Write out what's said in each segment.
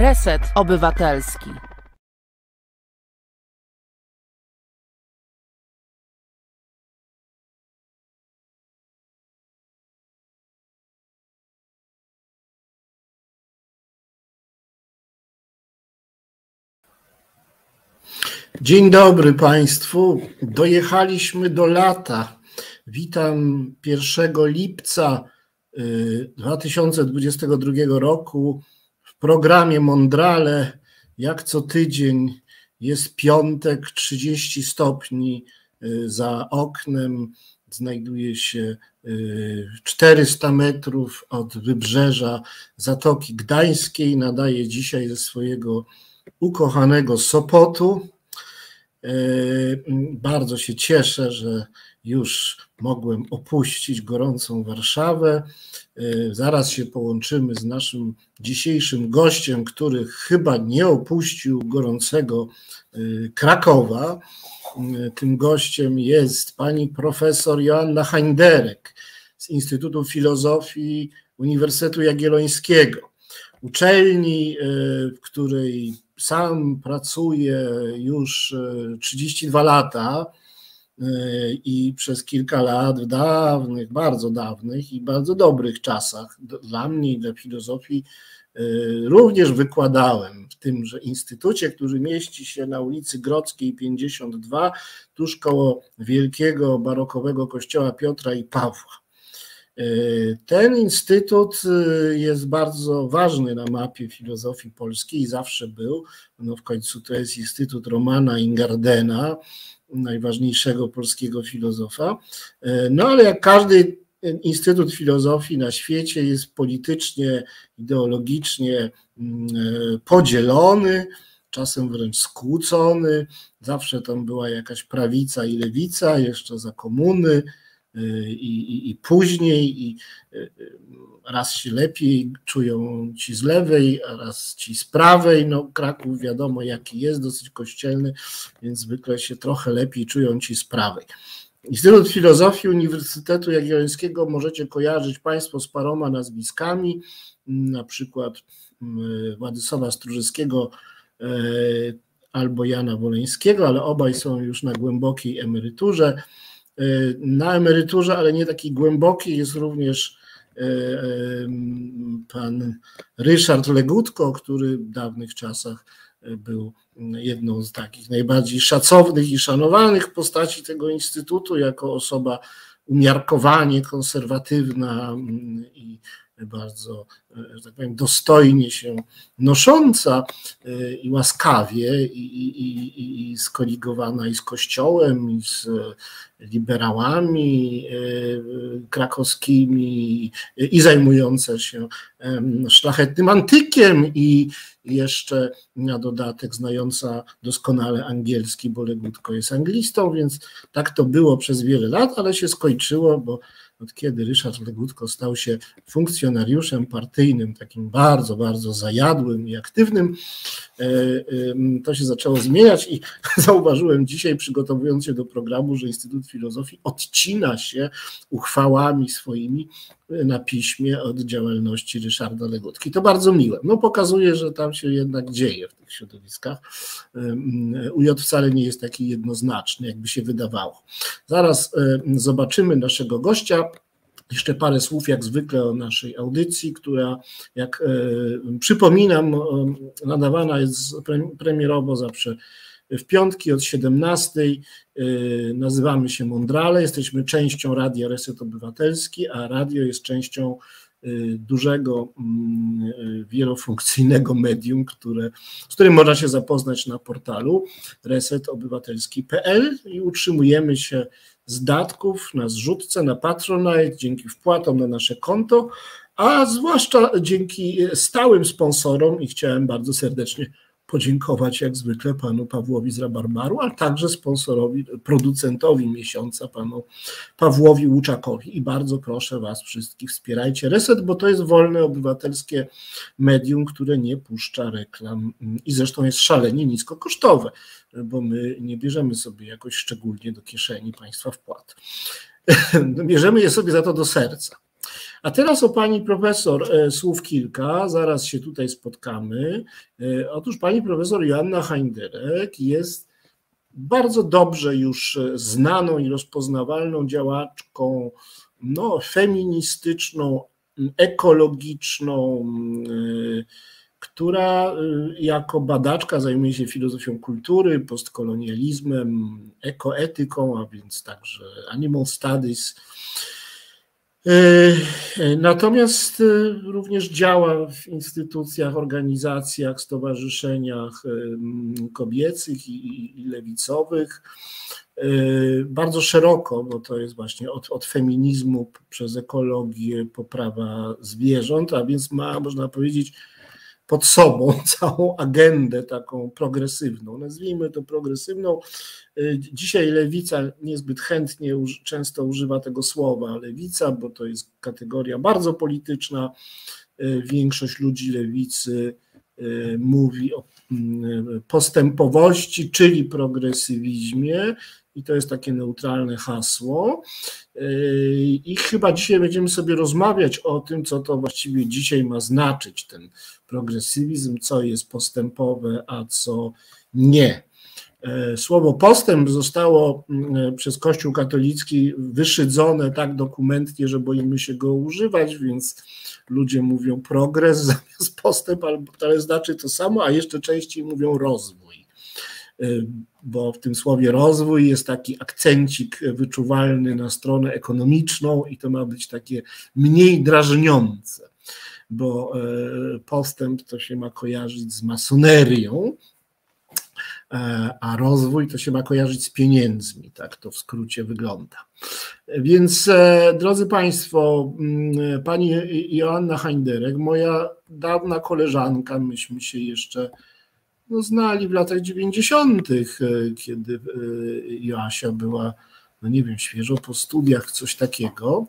Reset Obywatelski. Dzień dobry Państwu. Dojechaliśmy do lata. Witam 1 lipca 2022 roku w programie Mondrale. Jak co tydzień jest piątek, 30 stopni za oknem. Znajduje się 400 metrów od wybrzeża Zatoki Gdańskiej. Nadaje dzisiaj ze swojego ukochanego Sopotu. Bardzo się cieszę, że już mogłem opuścić gorącą Warszawę. Zaraz się połączymy z naszym dzisiejszym gościem, który chyba nie opuścił gorącego Krakowa. Tym gościem jest pani profesor Joanna Hańderek z Instytutu Filozofii Uniwersytetu Jagiellońskiego. Uczelni, w której sam pracuję już 32 lata i przez kilka lat w dawnych, bardzo dawnych i bardzo dobrych czasach dla mnie i dla filozofii również wykładałem w tymże instytucie, który mieści się na ulicy Grodzkiej 52, tuż koło wielkiego barokowego kościoła Piotra i Pawła. Ten instytut jest bardzo ważny na mapie filozofii polskiej i zawsze był. No w końcu to jest Instytut Romana Ingardena, najważniejszego polskiego filozofa. No ale jak każdy instytut filozofii na świecie jest politycznie, ideologicznie podzielony, czasem wręcz skłócony. Zawsze tam była jakaś prawica i lewica, jeszcze za komuny. I później i raz się lepiej czują ci z lewej, a raz ci z prawej. No Kraków wiadomo jaki jest, dosyć kościelny, więc zwykle się trochę lepiej czują ci z prawej. Instytut Filozofii Uniwersytetu Jagiellońskiego możecie kojarzyć Państwo z paroma nazwiskami, na przykład Władysława Stróżyckiego albo Jana Woleńskiego, ale obaj są już na głębokiej emeryturze. Na emeryturze, ale nie takiej głębokiej, jest również pan Ryszard Legutko, który w dawnych czasach był jedną z takich najbardziej szacownych i szanowanych postaci tego instytutu, jako osoba umiarkowanie konserwatywna i bardzo, że tak powiem, dostojnie się nosząca i łaskawie i skoligowana i z Kościołem, i z liberałami krakowskimi i zajmująca się szlachetnym antykiem i jeszcze na dodatek znająca doskonale angielski, bo Legutko jest anglistą, więc tak to było przez wiele lat, ale się skończyło, bo od kiedy Ryszard Legutko stał się funkcjonariuszem partyjnym, takim bardzo, bardzo zajadłym i aktywnym, to się zaczęło zmieniać i zauważyłem dzisiaj, przygotowując się do programu, że Instytut Filozofii odcina się uchwałami swoimi na piśmie od działalności Ryszarda Legutki. To bardzo miłe. No pokazuje, że tam się jednak dzieje w tych środowiskach. UJ wcale nie jest taki jednoznaczny, jakby się wydawało. Zaraz zobaczymy naszego gościa. Jeszcze parę słów jak zwykle o naszej audycji, która, jak przypominam, nadawana jest premierowo zawsze w piątki od 17:00. Nazywamy się Mondrale, jesteśmy częścią Radia Reset Obywatelski, a radio jest częścią dużego, wielofunkcyjnego medium, z którym można się zapoznać na portalu resetobywatelski.pl i utrzymujemy się z datków na zrzutce, na Patronite, dzięki wpłatom na nasze konto, a zwłaszcza dzięki stałym sponsorom i chciałem bardzo serdecznie podziękować jak zwykle panu Pawłowi z Rabarbaru, a także sponsorowi, producentowi miesiąca, panu Pawłowi Łuczakowi. I bardzo proszę was wszystkich, wspierajcie Reset, bo to jest wolne, obywatelskie medium, które nie puszcza reklam i zresztą jest szalenie niskokosztowe, bo my nie bierzemy sobie jakoś szczególnie do kieszeni państwa wpłat. Bierzemy je sobie za to do serca. A teraz o pani profesor słów kilka, zaraz się tutaj spotkamy. Otóż pani profesor Joanna Hajnderek jest bardzo dobrze już znaną i rozpoznawalną działaczką feministyczną, ekologiczną, która jako badaczka zajmuje się filozofią kultury, postkolonializmem, ekoetyką, a więc także animal studies. Natomiast również działa w instytucjach, organizacjach, stowarzyszeniach kobiecych i lewicowych bardzo szeroko, bo to jest właśnie od feminizmu przez ekologię po prawa zwierząt, a więc ma, można powiedzieć, pod sobą całą agendę taką progresywną, nazwijmy to progresywną. Dzisiaj lewica niezbyt chętnie często używa tego słowa lewica, bo to jest kategoria bardzo polityczna. Większość ludzi lewicy mówi o postępowości, czyli progresywizmie, i to jest takie neutralne hasło. I chyba dzisiaj będziemy sobie rozmawiać o tym, co to właściwie dzisiaj ma znaczyć ten progresywizm, co jest postępowe, a co nie. Słowo postęp zostało przez Kościół katolicki wyszydzone tak dokumentnie, że boimy się go używać, więc ludzie mówią progres zamiast postęp, ale znaczy to samo, a jeszcze częściej mówią rozwój, bo w tym słowie rozwój jest taki akcencik wyczuwalny na stronę ekonomiczną i to ma być takie mniej drażniące, bo postęp to się ma kojarzyć z masonerią, a rozwój to się ma kojarzyć z pieniędzmi, tak to w skrócie wygląda. Więc drodzy Państwo, pani Joanna Hajnderek, moja dawna koleżanka, myśmy się jeszcze znali w latach 90., kiedy Joasia była, nie wiem, świeżo po studiach, coś takiego,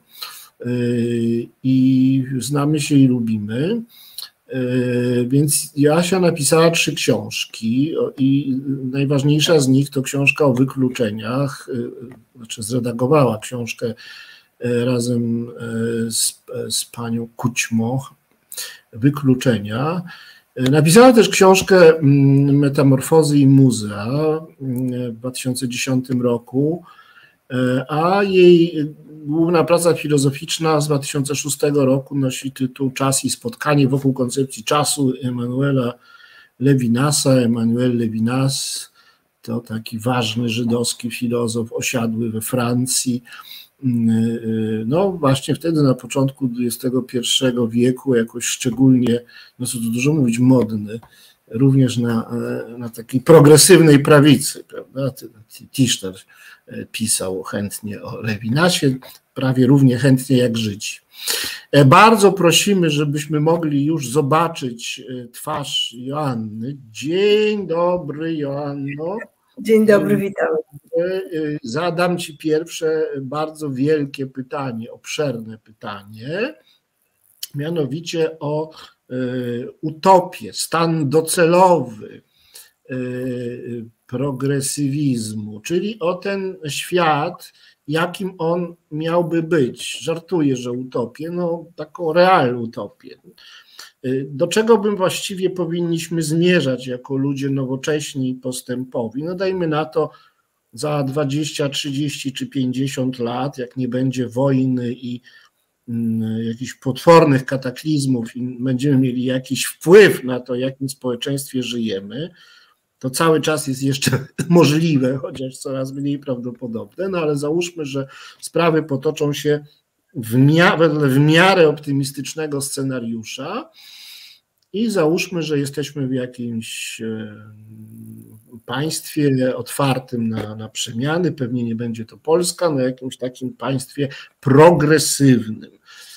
i znamy się i lubimy. Więc Joasia napisała 3 książki i najważniejsza z nich to książka o wykluczeniach, znaczy zredagowała książkę razem z panią Kućmo, Wykluczenia. Napisała też książkę Metamorfozy i muzea w 2010 roku, a jej główna praca filozoficzna z 2006 roku nosi tytuł Czas i spotkanie wokół koncepcji czasu Emmanuela Levinasa. Emmanuel Levinas to taki ważny żydowski filozof osiadły we Francji. No właśnie wtedy na początku XXI wieku jakoś szczególnie, no co tu dużo mówić, modny, również na takiej progresywnej prawicy, prawda? Tischner pisał chętnie o Lewinasie, prawie równie chętnie jak Żydzi. Bardzo prosimy, żebyśmy mogli już zobaczyć twarz Joanny. Dzień dobry, Joanno. Dzień dobry, witam. Zadam Ci pierwsze bardzo wielkie pytanie, obszerne pytanie, mianowicie o utopię, stan docelowy progresywizmu, czyli o ten świat, jakim on miałby być. Żartuję, że utopię, no taką realną utopię. Do czego bym właściwie powinniśmy zmierzać jako ludzie nowocześni i postępowi? No dajmy na to za 20, 30 czy 50 lat, jak nie będzie wojny i jakichś potwornych kataklizmów i będziemy mieli jakiś wpływ na to, w jakim społeczeństwie żyjemy, to cały czas jest jeszcze możliwe, chociaż coraz mniej prawdopodobne, no ale załóżmy, że sprawy potoczą się w miarę optymistycznego scenariusza i załóżmy, że jesteśmy w jakimś państwie otwartym na przemiany, pewnie nie będzie to Polska, no jakimś takim państwie progresywnym.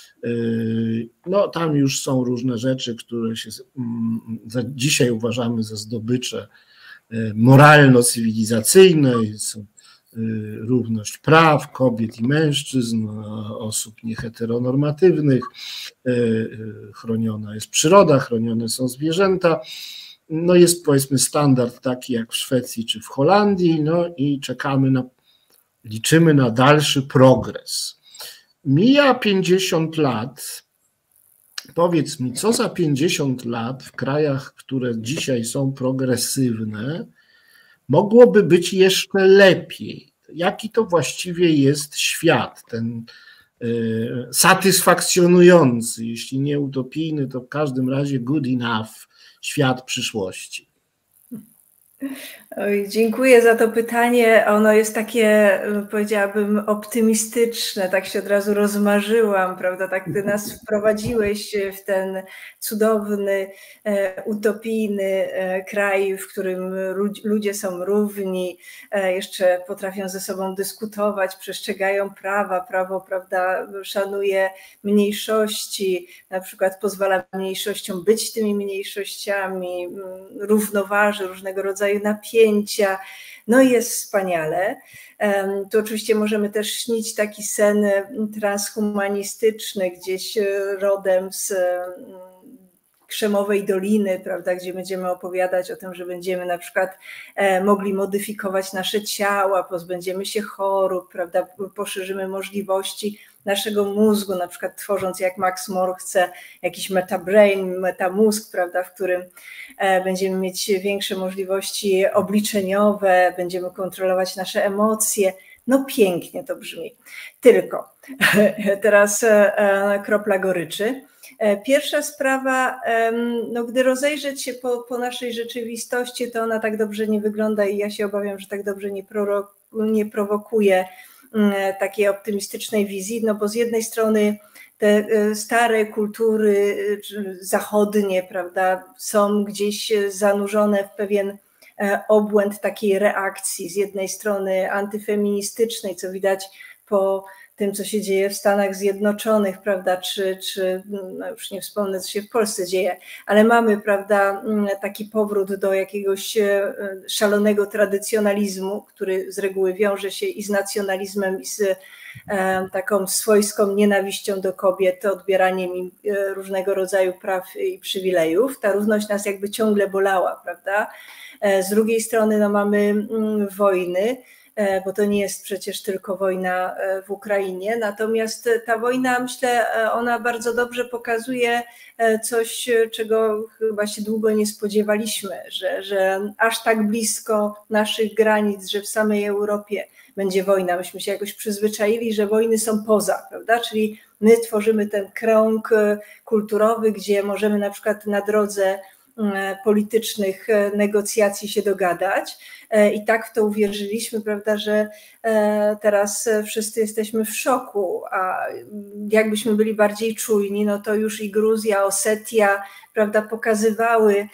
No tam już są różne rzeczy, które się dzisiaj uważamy za zdobycze moralno-cywilizacyjne, są równość praw kobiet i mężczyzn, osób nieheteronormatywnych, chroniona jest przyroda, chronione są zwierzęta. No jest powiedzmy standard taki jak w Szwecji czy w Holandii, no i liczymy na dalszy progres. Mija 50 lat. Powiedz mi, co za 50 lat w krajach, które dzisiaj są progresywne, mogłoby być jeszcze lepiej? Jaki to właściwie jest świat, ten satysfakcjonujący, jeśli nie utopijny, to w każdym razie good enough świat przyszłości? Oj, dziękuję za to pytanie. Ono jest takie, powiedziałabym, optymistyczne. Tak się od razu rozmarzyłam, prawda? Tak ty nas wprowadziłeś w ten cudowny, utopijny kraj, w którym ludzie są równi, jeszcze potrafią ze sobą dyskutować, przestrzegają prawa. Prawo, prawda, szanuje mniejszości, na przykład pozwala mniejszościom być tymi mniejszościami, równoważy różnego rodzaju napięcia, no i jest wspaniale. Tu oczywiście możemy też śnić taki sen transhumanistyczny, gdzieś rodem z Krzemowej Doliny, prawda, gdzie będziemy opowiadać o tym, że będziemy na przykład mogli modyfikować nasze ciała, pozbędziemy się chorób, prawda, poszerzymy możliwości naszego mózgu, na przykład tworząc, jak Max More chce, jakiś metabrain, metamózg, prawda, w którym będziemy mieć większe możliwości obliczeniowe, będziemy kontrolować nasze emocje. No pięknie to brzmi. Tylko teraz kropla goryczy. Pierwsza sprawa, no gdy rozejrzeć się po naszej rzeczywistości, to ona tak dobrze nie wygląda i ja się obawiam, że tak dobrze nie prowokuje takiej optymistycznej wizji, no bo z jednej strony te stare kultury zachodnie, prawda, są gdzieś zanurzone w pewien obłęd takiej reakcji, z jednej strony antyfeministycznej, co widać po tym, co się dzieje w Stanach Zjednoczonych, prawda, czy no już nie wspomnę, co się w Polsce dzieje, ale mamy, prawda, taki powrót do jakiegoś szalonego tradycjonalizmu, który z reguły wiąże się i z nacjonalizmem, i z taką swojską nienawiścią do kobiet, odbieraniem im różnego rodzaju praw i przywilejów. Ta równość nas jakby ciągle bolała, prawda. Z drugiej strony no, mamy wojny, bo to nie jest przecież tylko wojna w Ukrainie, natomiast ta wojna, myślę, ona bardzo dobrze pokazuje coś, czego chyba się długo nie spodziewaliśmy, że aż tak blisko naszych granic, że w samej Europie będzie wojna. Myśmy się jakoś przyzwyczaili, że wojny są poza, prawda? Czyli my tworzymy ten krąg kulturowy, gdzie możemy na przykład na drodze politycznych negocjacji się dogadać i tak w to uwierzyliśmy, prawda, że teraz wszyscy jesteśmy w szoku, a jakbyśmy byli bardziej czujni, no to już i Gruzja, Osetia, prawda, pokazywały,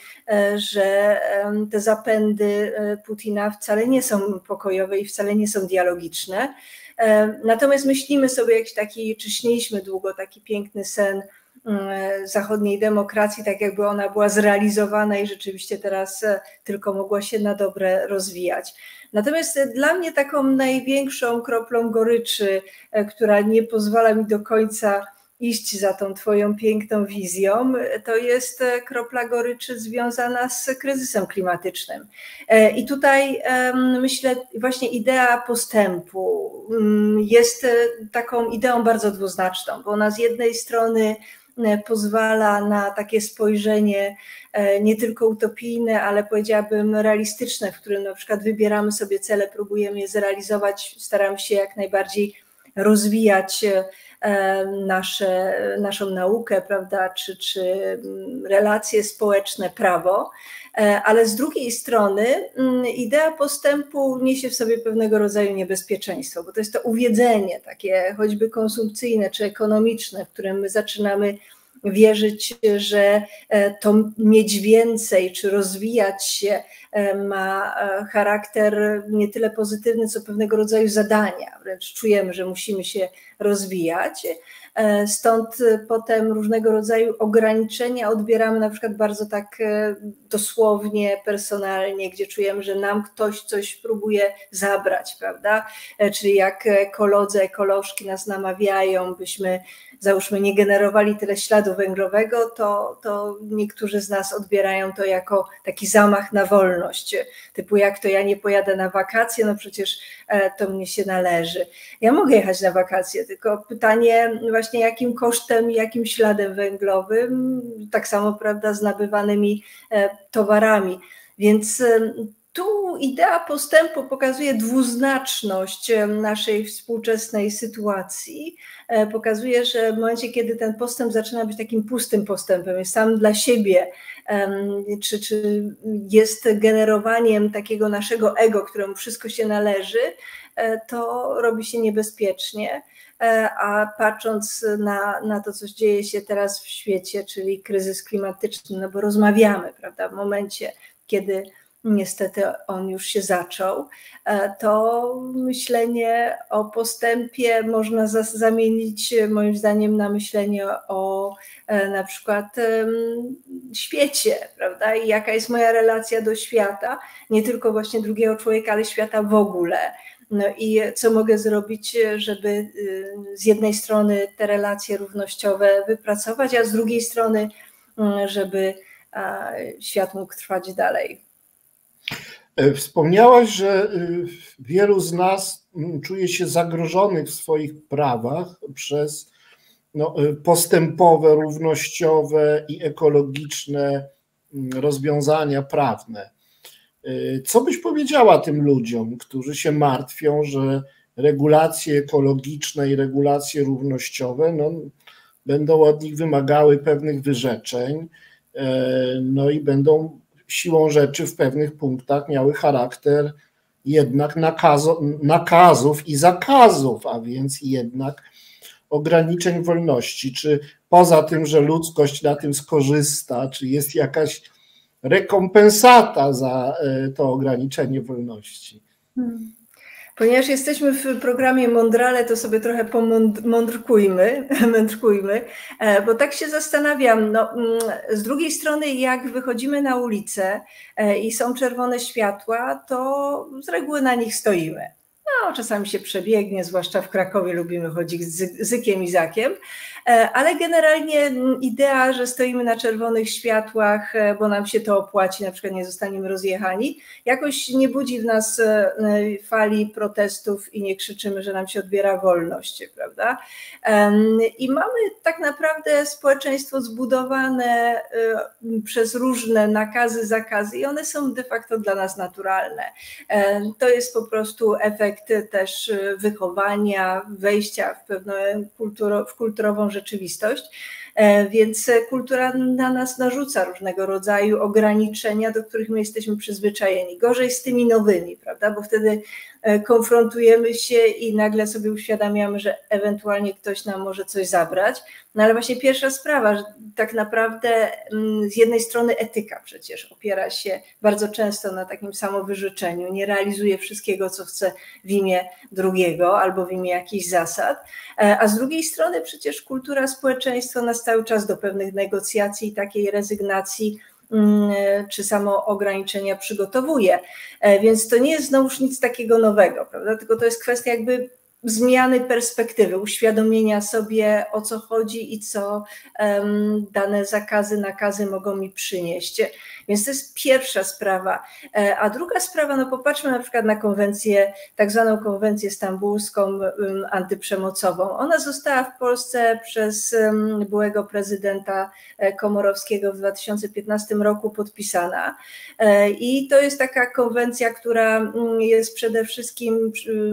że te zapędy Putina wcale nie są pokojowe i wcale nie są dialogiczne. Natomiast myślimy sobie jakiś taki, czy śniliśmy długo taki piękny sen zachodniej demokracji, tak jakby ona była zrealizowana i rzeczywiście teraz tylko mogła się na dobre rozwijać. Natomiast dla mnie taką największą kroplą goryczy, która nie pozwala mi do końca iść za tą twoją piękną wizją, to jest kropla goryczy związana z kryzysem klimatycznym. I tutaj myślę właśnie idea postępu jest taką ideą bardzo dwuznaczną, bo ona z jednej strony pozwala na takie spojrzenie nie tylko utopijne, ale powiedziałabym realistyczne, w którym na przykład wybieramy sobie cele, próbujemy je zrealizować, staramy się jak najbardziej rozwijać naszą naukę, prawda, czy relacje społeczne, prawo, ale z drugiej strony idea postępu niesie w sobie pewnego rodzaju niebezpieczeństwo, bo to jest to uwiedzenie takie choćby konsumpcyjne czy ekonomiczne, w którym my zaczynamy wierzyć, że to mieć więcej czy rozwijać się ma charakter nie tyle pozytywny, co pewnego rodzaju zadania. Wręcz czujemy, że musimy się rozwijać. Stąd potem różnego rodzaju ograniczenia odbieramy na przykład bardzo tak dosłownie, personalnie, gdzie czujemy, że nam ktoś coś próbuje zabrać, prawda? Czyli jak ekolodzy, ekolożki nas namawiają, byśmy załóżmy nie generowali tyle śladu węglowego, to niektórzy z nas odbierają to jako taki zamach na wolność. wolność, typu jak to ja nie pojadę na wakacje, no przecież to mnie się należy. Ja mogę jechać na wakacje, tylko pytanie właśnie jakim kosztem, jakim śladem węglowym, tak samo, prawda, z nabywanymi towarami. Więc tu idea postępu pokazuje dwuznaczność naszej współczesnej sytuacji. Pokazuje, że w momencie, kiedy ten postęp zaczyna być takim pustym postępem, jest sam dla siebie, czy jest generowaniem takiego naszego ego, któremu wszystko się należy, to robi się niebezpiecznie. A patrząc na to, co dzieje się teraz w świecie, czyli kryzys klimatyczny, no bo rozmawiamy, prawda, w momencie, kiedy niestety on już się zaczął, to myślenie o postępie można zamienić moim zdaniem na myślenie o na przykład świecie, prawda? I jaka jest moja relacja do świata, nie tylko właśnie drugiego człowieka, ale świata w ogóle. No i co mogę zrobić, żeby z jednej strony te relacje równościowe wypracować, a z drugiej strony, żeby świat mógł trwać dalej. Wspomniałaś, że wielu z nas czuje się zagrożonych w swoich prawach przez postępowe, równościowe i ekologiczne rozwiązania prawne. Co byś powiedziała tym ludziom, którzy się martwią, że regulacje ekologiczne i regulacje równościowe będą od nich wymagały pewnych wyrzeczeń, i będą siłą rzeczy w pewnych punktach miały charakter jednak nakazów i zakazów, a więc jednak ograniczeń wolności. Czy poza tym, że ludzkość na tym skorzysta, czy jest jakaś rekompensata za to ograniczenie wolności? Ponieważ jesteśmy w programie Mądrale, to sobie trochę pomądrkujmy, bo tak się zastanawiam, z drugiej strony jak wychodzimy na ulicę i są czerwone światła, to z reguły na nich stoimy. Czasami się przebiegnie, zwłaszcza w Krakowie lubimy chodzić z zykiem i zakiem, ale generalnie idea, że stoimy na czerwonych światłach, bo nam się to opłaci, na przykład nie zostaniemy rozjechani, jakoś nie budzi w nas fali protestów i nie krzyczymy, że nam się odbiera wolność, prawda? I mamy tak naprawdę społeczeństwo zbudowane przez różne nakazy, zakazy i one są de facto dla nas naturalne. To jest po prostu efekt też wychowania, wejścia w pewną kulturową rzeczywistość, więc kultura na nas narzuca różnego rodzaju ograniczenia, do których my jesteśmy przyzwyczajeni. Gorzej z tymi nowymi, prawda, bo wtedy konfrontujemy się i nagle sobie uświadamiamy, że ewentualnie ktoś nam może coś zabrać. Ale właśnie pierwsza sprawa, że tak naprawdę z jednej strony etyka przecież opiera się bardzo często na takim samowyrzeczeniu, nie realizuje wszystkiego, co chce w imię drugiego albo w imię jakichś zasad, a z drugiej strony przecież kultura, społeczeństwo nas cały czas do pewnych negocjacji i takiej rezygnacji czy samo ograniczenia przygotowuje. Więc to nie jest znowuż nic takiego nowego, prawda? Tylko to jest kwestia jakby zmiany perspektywy, uświadomienia sobie, o co chodzi i co dane zakazy, nakazy mogą mi przynieść. Więc to jest pierwsza sprawa. A druga sprawa, popatrzmy na przykład na konwencję, tak zwaną konwencję stambulską antyprzemocową. Ona została w Polsce przez byłego prezydenta Komorowskiego w 2015 roku podpisana. I to jest taka konwencja, która jest przede wszystkim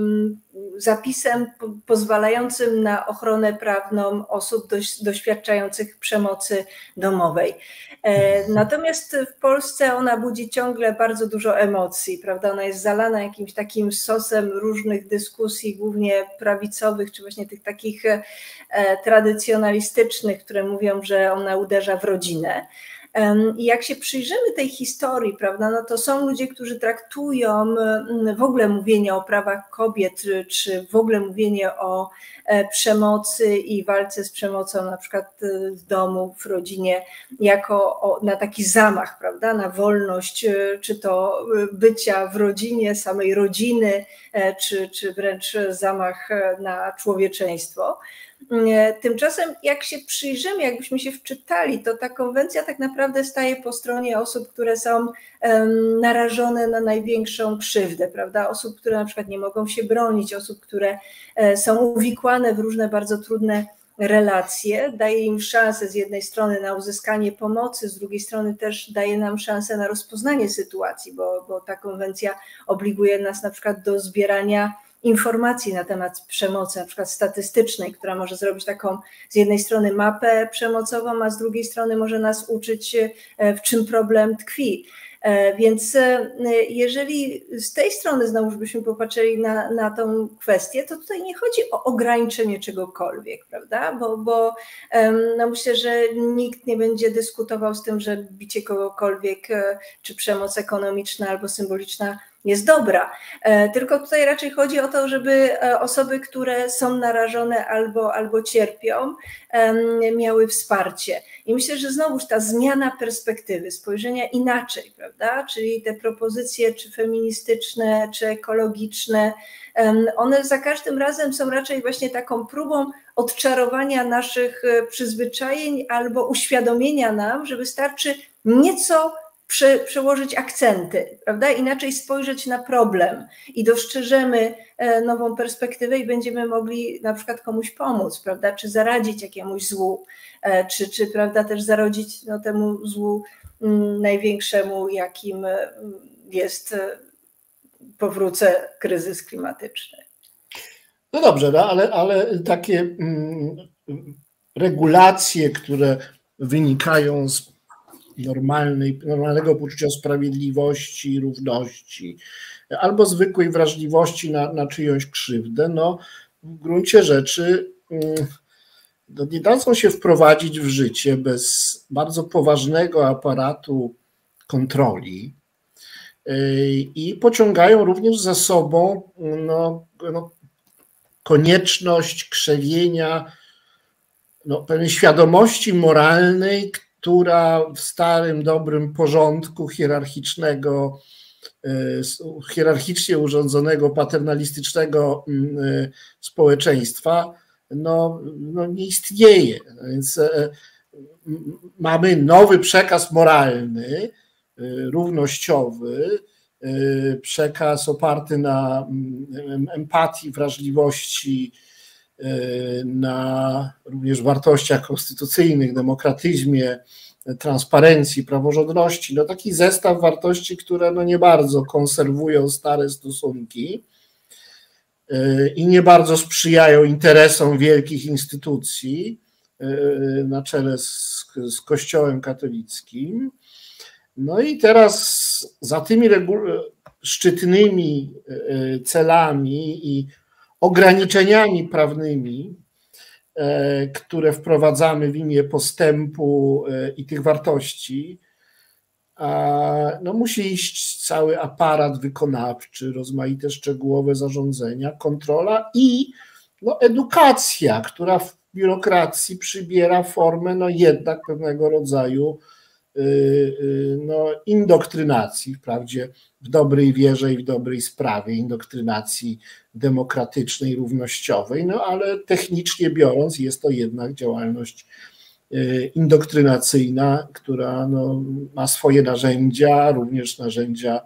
zapisem pozwalającym na ochronę prawną osób doświadczających przemocy domowej. Natomiast w Polsce ona budzi ciągle bardzo dużo emocji, prawda? Ona jest zalana jakimś takim sosem różnych dyskusji, głównie prawicowych, czy właśnie tych takich tradycjonalistycznych, które mówią, że ona uderza w rodzinę. I jak się przyjrzymy tej historii, prawda, to są ludzie, którzy traktują w ogóle mówienie o prawach kobiet, czy w ogóle mówienie o przemocy i walce z przemocą na przykład w domu, w rodzinie, jako na taki zamach, prawda, na wolność, czy to bycia w rodzinie, samej rodziny, czy wręcz zamach na człowieczeństwo. Tymczasem jak się przyjrzymy, jakbyśmy się wczytali, to ta konwencja tak naprawdę staje po stronie osób, które są narażone na największą krzywdę, prawda? Osób, które na przykład nie mogą się bronić, osób, które są uwikłane w różne bardzo trudne relacje, daje im szansę z jednej strony na uzyskanie pomocy, z drugiej strony też daje nam szansę na rozpoznanie sytuacji, bo ta konwencja obliguje nas na przykład do zbierania informacji na temat przemocy, na przykład statystycznej, która może zrobić taką z jednej strony mapę przemocową, a z drugiej strony może nas uczyć, w czym problem tkwi. Więc jeżeli z tej strony znowu byśmy popatrzyli na tą kwestię, to tutaj nie chodzi o ograniczenie czegokolwiek, prawda? Bo no myślę, że nikt nie będzie dyskutował z tym, że bicie kogokolwiek, czy przemoc ekonomiczna albo symboliczna jest dobra. Tylko tutaj raczej chodzi o to, żeby osoby, które są narażone albo cierpią, miały wsparcie. I myślę, że znowuż ta zmiana perspektywy, spojrzenia inaczej, prawda? Czyli te propozycje czy feministyczne, czy ekologiczne, one za każdym razem są raczej właśnie taką próbą odczarowania naszych przyzwyczajeń albo uświadomienia nam, że wystarczy nieco przełożyć akcenty, prawda? Inaczej spojrzeć na problem i dostrzeżemy nową perspektywę i będziemy mogli na przykład komuś pomóc, prawda? Czy zaradzić jakiemuś złu, czy prawda, też zarodzić temu złu największemu, jakim jest, powrócę, kryzys klimatyczny. No dobrze, no, ale takie regulacje, które wynikają z normalnego poczucia sprawiedliwości, równości, albo zwykłej wrażliwości na czyjąś krzywdę, no w gruncie rzeczy nie dadzą się wprowadzić w życie bez bardzo poważnego aparatu kontroli i pociągają również za sobą konieczność krzewienia pewnej świadomości moralnej, która w starym, dobrym porządku hierarchicznie urządzonego, paternalistycznego społeczeństwa nie istnieje. Więc mamy nowy przekaz moralny, równościowy, przekaz oparty na empatii, wrażliwości, na również wartościach konstytucyjnych, demokratyzmie, transparencji, praworządności. Taki zestaw wartości, które nie bardzo konserwują stare stosunki i nie bardzo sprzyjają interesom wielkich instytucji na czele z Kościołem katolickim. I teraz za tymi szczytnymi celami i ograniczeniami prawnymi, które wprowadzamy w imię postępu i tych wartości, musi iść cały aparat wykonawczy, rozmaite szczegółowe zarządzenia, kontrola i edukacja, która w biurokracji przybiera formę jednak pewnego rodzaju indoktrynacji, wprawdzie w dobrej wierze i w dobrej sprawie, indoktrynacji demokratycznej, równościowej, ale technicznie biorąc jest to jednak działalność indoktrynacyjna, która ma swoje narzędzia, również narzędzia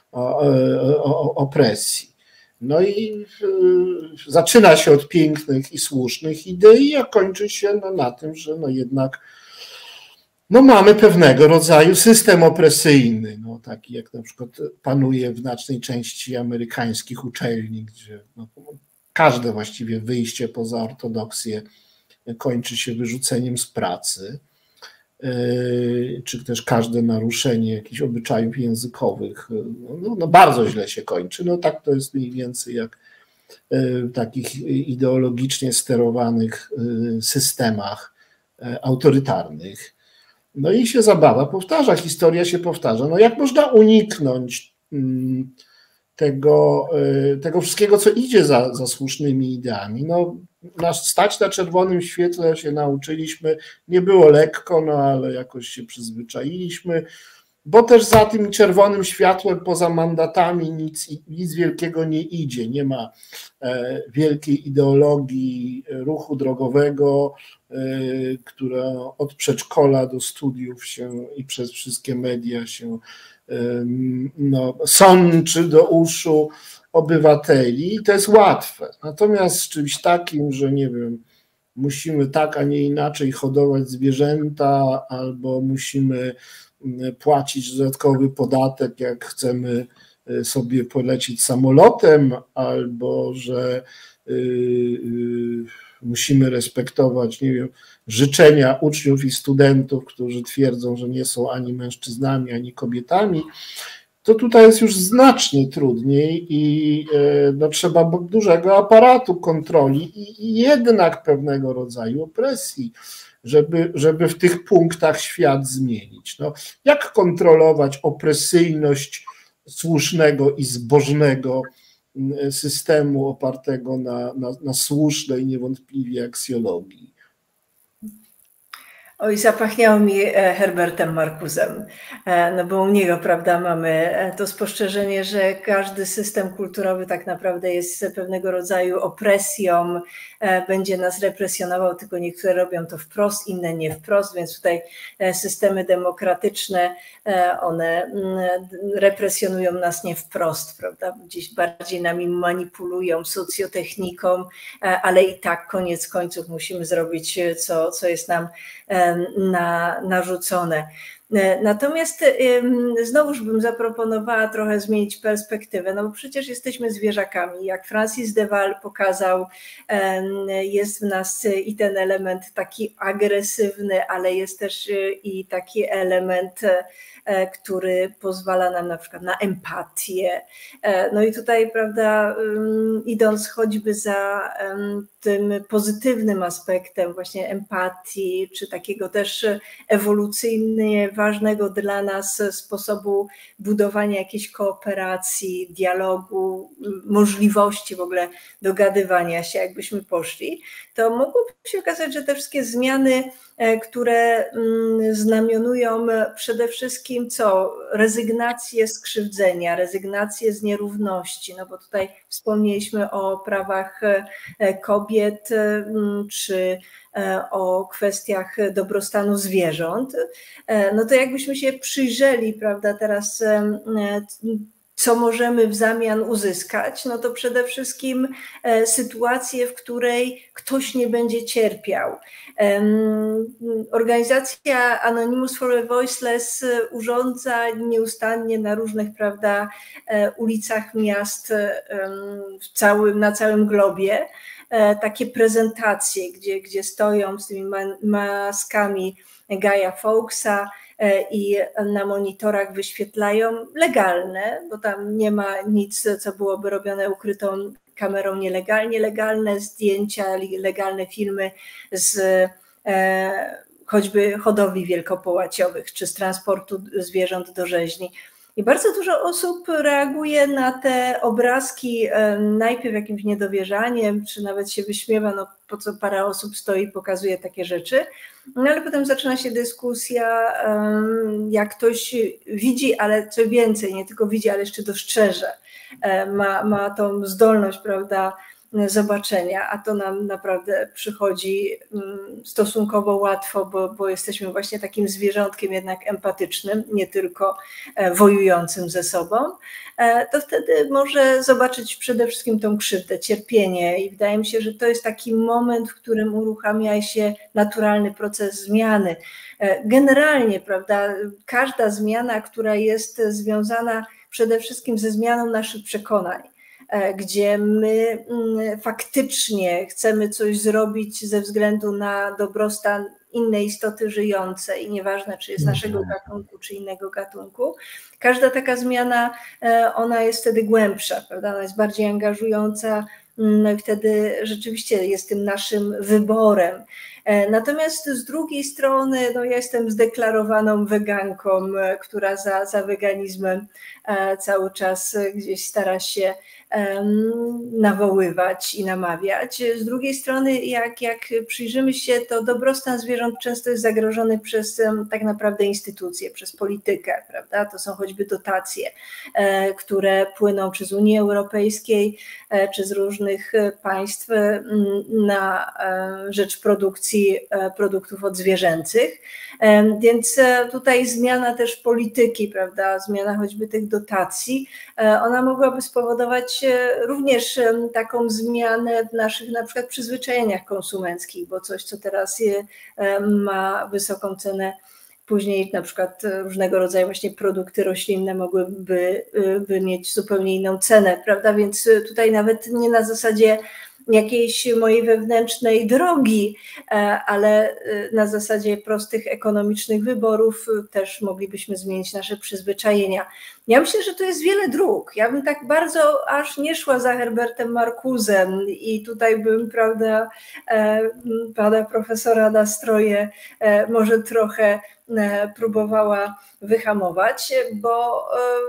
opresji. I zaczyna się od pięknych i słusznych idei, a kończy się na tym, że jednak mamy pewnego rodzaju system opresyjny, taki jak na przykład panuje w znacznej części amerykańskich uczelni, gdzie każde właściwie wyjście poza ortodoksję kończy się wyrzuceniem z pracy, czy też każde naruszenie jakichś obyczajów językowych bardzo źle się kończy. Tak to jest mniej więcej jak w takich ideologicznie sterowanych systemach autorytarnych. I się zabawa powtarza, historia się powtarza. Jak można uniknąć tego wszystkiego, co idzie za słusznymi ideami? Stać na czerwonym świetle się nauczyliśmy, nie było lekko, ale jakoś się przyzwyczailiśmy. bo też za tym czerwonym światłem poza mandatami nic wielkiego nie idzie. Nie ma wielkiej ideologii ruchu drogowego, która od przedszkola do studiów się i przez wszystkie media się sączy do uszu obywateli i to jest łatwe. Natomiast z czymś takim, że nie wiem, musimy tak, a nie inaczej hodować zwierzęta, albo musimy płacić dodatkowy podatek, jak chcemy sobie polecieć samolotem, albo że musimy respektować, nie wiem, życzenia uczniów i studentów, którzy twierdzą, że nie są ani mężczyznami, ani kobietami, to tutaj jest już znacznie trudniej i trzeba dużego aparatu kontroli i jednak pewnego rodzaju opresji, żeby w tych punktach świat zmienić. Jak kontrolować opresyjność słusznego i zbożnego systemu opartego na słusznej niewątpliwie aksjologii? Oj, zapachniało mi Herbertem Marcusem, no bo u niego, prawda, mamy to spostrzeżenie, że każdy system kulturowy tak naprawdę jest pewnego rodzaju opresją, będzie nas represjonował, tylko niektóre robią to wprost, inne nie wprost, więc tutaj systemy demokratyczne, one represjonują nas nie wprost, prawda, gdzieś bardziej nami manipulują socjotechniką, ale i tak koniec końców musimy zrobić, co jest nam narzucone. Natomiast znowuż bym zaproponowała trochę zmienić perspektywę, no bo przecież jesteśmy zwierzakami. Jak Francis de Waal pokazał, jest w nas i ten element taki agresywny, ale jest też i taki element, który pozwala nam na przykład na empatię. No i tutaj, prawda, idąc choćby za tym pozytywnym aspektem właśnie empatii, czy takiego też ewolucyjnie ważnego dla nas sposobu budowania jakiejś kooperacji, dialogu, możliwości w ogóle dogadywania się, jakbyśmy poszli, to mogłoby się okazać, że te wszystkie zmiany, które znamionują przede wszystkim rezygnację z krzywdzenia, rezygnację z nierówności, no bo tutaj wspomnieliśmy o prawach kobiet, czy o kwestiach dobrostanu zwierząt, no to jakbyśmy się przyjrzeli, prawda, teraz co możemy w zamian uzyskać, no to przede wszystkim sytuację, w której ktoś nie będzie cierpiał. Organizacja Anonymous for the Voiceless urządza nieustannie na różnych, prawda, ulicach miast na całym globie takie prezentacje, gdzie stoją z tymi maskami Guya Fawkesa i na monitorach wyświetlają legalne, bo tam nie ma nic, co byłoby robione ukrytą kamerą nielegalnie, legalne zdjęcia, legalne filmy z choćby hodowli wielkopołaciowych czy z transportu zwierząt do rzeźni. I bardzo dużo osób reaguje na te obrazki najpierw jakimś niedowierzaniem, czy nawet się wyśmiewa, no po co parę osób stoi i pokazuje takie rzeczy, no ale potem zaczyna się dyskusja, jak ktoś widzi, ale co więcej, nie tylko widzi, ale jeszcze dostrzeże, ma tą zdolność, prawda, zobaczenia, a to nam naprawdę przychodzi stosunkowo łatwo, bo jesteśmy właśnie takim zwierzątkiem jednak empatycznym, nie tylko wojującym ze sobą, to wtedy może zobaczyć przede wszystkim tą krzywdę, cierpienie i wydaje mi się, że to jest taki moment, w którym uruchamia się naturalny proces zmiany. Generalnie, prawda, każda zmiana, która jest związana przede wszystkim ze zmianą naszych przekonań, gdzie my faktycznie chcemy coś zrobić ze względu na dobrostan innej istoty żyjącej i nieważne, czy jest naszego gatunku, czy innego gatunku. Każda taka zmiana, ona jest wtedy głębsza, prawda? Ona jest bardziej angażująca, wtedy rzeczywiście jest tym naszym wyborem. Natomiast z drugiej strony, no ja jestem zdeklarowaną weganką, która za weganizmem cały czas gdzieś stara się nawoływać i namawiać. Z drugiej strony, jak przyjrzymy się, to dobrostan zwierząt często jest zagrożony przez tak naprawdę instytucje, przez politykę, prawda? To są choćby dotacje, które płyną czy z Unii Europejskiej, czy z różnych państw na rzecz produkcji produktów odzwierzęcych. Więc tutaj zmiana też polityki, prawda, zmiana choćby tych dotacji, ona mogłaby spowodować również taką zmianę w naszych na przykład przyzwyczajeniach konsumenckich, bo coś, co teraz ma wysoką cenę, później na przykład różnego rodzaju właśnie produkty roślinne mogłyby mieć zupełnie inną cenę, prawda? Więc tutaj nawet nie na zasadzie jakiejś mojej wewnętrznej drogi, ale na zasadzie prostych ekonomicznych wyborów też moglibyśmy zmienić nasze przyzwyczajenia. Ja myślę, że to jest wiele dróg. Ja bym tak bardzo aż nie szła za Herbertem Marcusem i tutaj bym, prawda, pana profesora Nastroje może trochę próbowała wyhamować, bo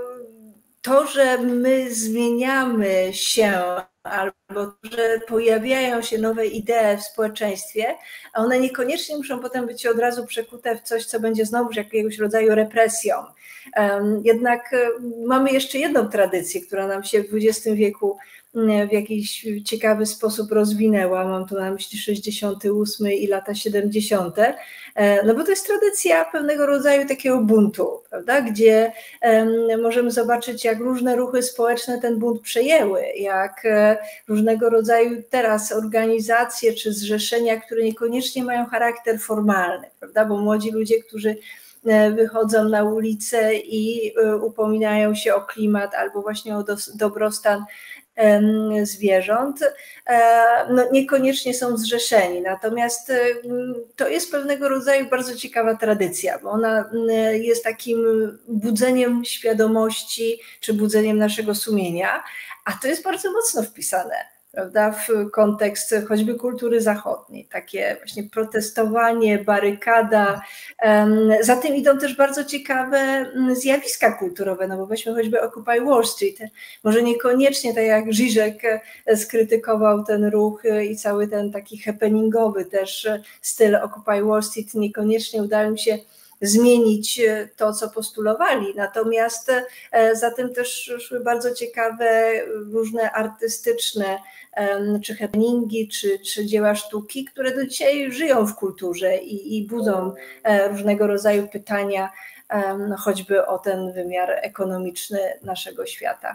to, że my zmieniamy się albo że pojawiają się nowe idee w społeczeństwie, a one niekoniecznie muszą potem być od razu przekute w coś, co będzie znowuż jakiegoś rodzaju represją. Jednak mamy jeszcze jedną tradycję, która nam się w XX wieku w jakiś ciekawy sposób rozwinęła. Mam tu na myśli 68 i lata 70. No bo to jest tradycja pewnego rodzaju takiego buntu, prawda? Gdzie możemy zobaczyć, jak różne ruchy społeczne ten bunt przejęły, jak różnego rodzaju teraz organizacje czy zrzeszenia, które niekoniecznie mają charakter formalny, prawda? Bo młodzi ludzie, którzy wychodzą na ulicę i upominają się o klimat albo właśnie o dobrostan zwierząt, no niekoniecznie są zrzeszeni. Natomiast to jest pewnego rodzaju bardzo ciekawa tradycja, bo ona jest takim budzeniem świadomości czy budzeniem naszego sumienia, a to jest bardzo mocno wpisane, prawda, w kontekst choćby kultury zachodniej, takie właśnie protestowanie, barykada. Za tym idą też bardzo ciekawe zjawiska kulturowe, no bo weźmy choćby Occupy Wall Street. Może niekoniecznie tak jak Žižek skrytykował ten ruch i cały ten taki happeningowy też styl Occupy Wall Street, niekoniecznie udało im się zmienić to, co postulowali. Natomiast za tym też szły bardzo ciekawe, różne artystyczne czy happeningi, czy dzieła sztuki, które do dzisiaj żyją w kulturze i budzą różnego rodzaju pytania, choćby o ten wymiar ekonomiczny naszego świata.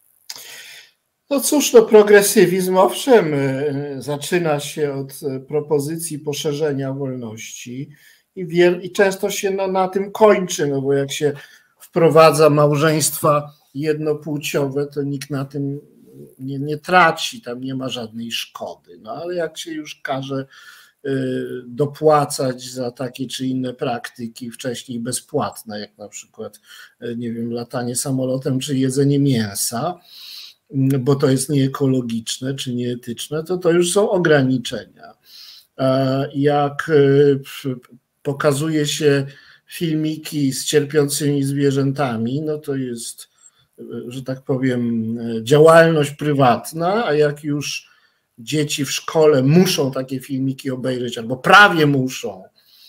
No cóż, no progresywizm owszem zaczyna się od propozycji poszerzenia wolności i często się na tym kończy, no bo jak się wprowadza małżeństwa jednopłciowe, to nikt na tym nie traci, tam nie ma żadnej szkody. No ale jak się już każe dopłacać za takie czy inne praktyki, wcześniej bezpłatne, jak na przykład, nie wiem, latanie samolotem czy jedzenie mięsa, bo to jest nieekologiczne czy nieetyczne, to już są ograniczenia. Jak pokazuje się filmiki z cierpiącymi zwierzętami, no to jest, że tak powiem, działalność prywatna, a jak już dzieci w szkole muszą takie filmiki obejrzeć, albo prawie muszą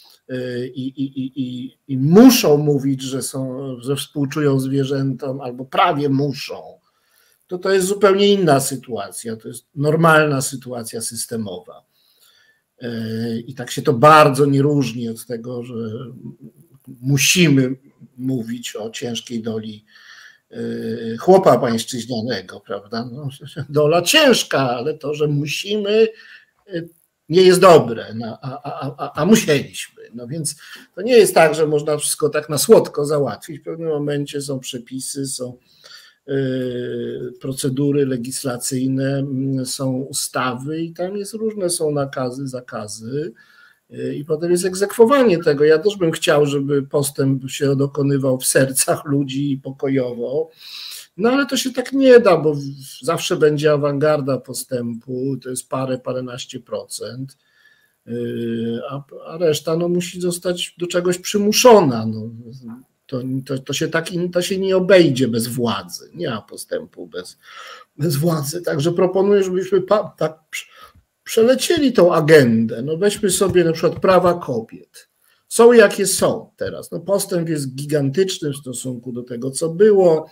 i muszą mówić, że współczują zwierzętom, albo prawie muszą, to jest zupełnie inna sytuacja, to jest normalna sytuacja systemowa. I tak się to bardzo nie różni od tego, że musimy mówić o ciężkiej doli chłopa pańszczyźnianego, prawda? No, dola ciężka, ale to, że musimy, nie jest dobre, no, a musieliśmy. No więc to nie jest tak, że można wszystko tak na słodko załatwić. W pewnym momencie są przepisy, są procedury legislacyjne, są ustawy i tam jest różne, są nakazy, zakazy i potem jest egzekwowanie tego. Ja też bym chciał, żeby postęp się dokonywał w sercach ludzi pokojowo, no ale to się tak nie da, bo zawsze będzie awangarda postępu, to jest paręnaście procent, a reszta no, musi zostać do czegoś przymuszona. No. To się nie obejdzie bez władzy, nie ma postępu bez władzy. Także proponuję, żebyśmy tak przelecieli tą agendę. No weźmy sobie na przykład prawa kobiet. Są jakie są teraz. No postęp jest gigantyczny w stosunku do tego, co było.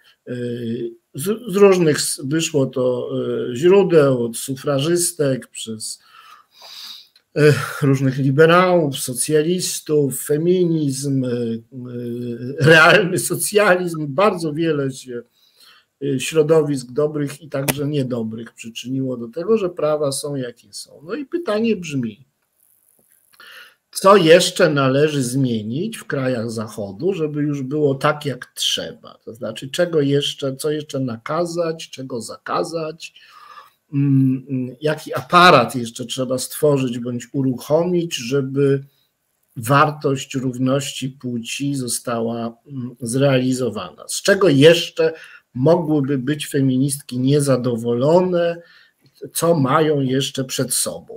Z różnych wyszło to źródeł, od sufrażystek przez różnych liberałów, socjalistów, feminizm, realny socjalizm. Bardzo wiele się środowisk dobrych i także niedobrych przyczyniło do tego, że prawa są jakie są. No i pytanie brzmi, co jeszcze należy zmienić w krajach Zachodu, żeby już było tak, jak trzeba? To znaczy, co jeszcze nakazać, czego zakazać, jaki aparat jeszcze trzeba stworzyć bądź uruchomić, żeby wartość równości płci została zrealizowana. Z czego jeszcze mogłyby być feministki niezadowolone, co mają jeszcze przed sobą?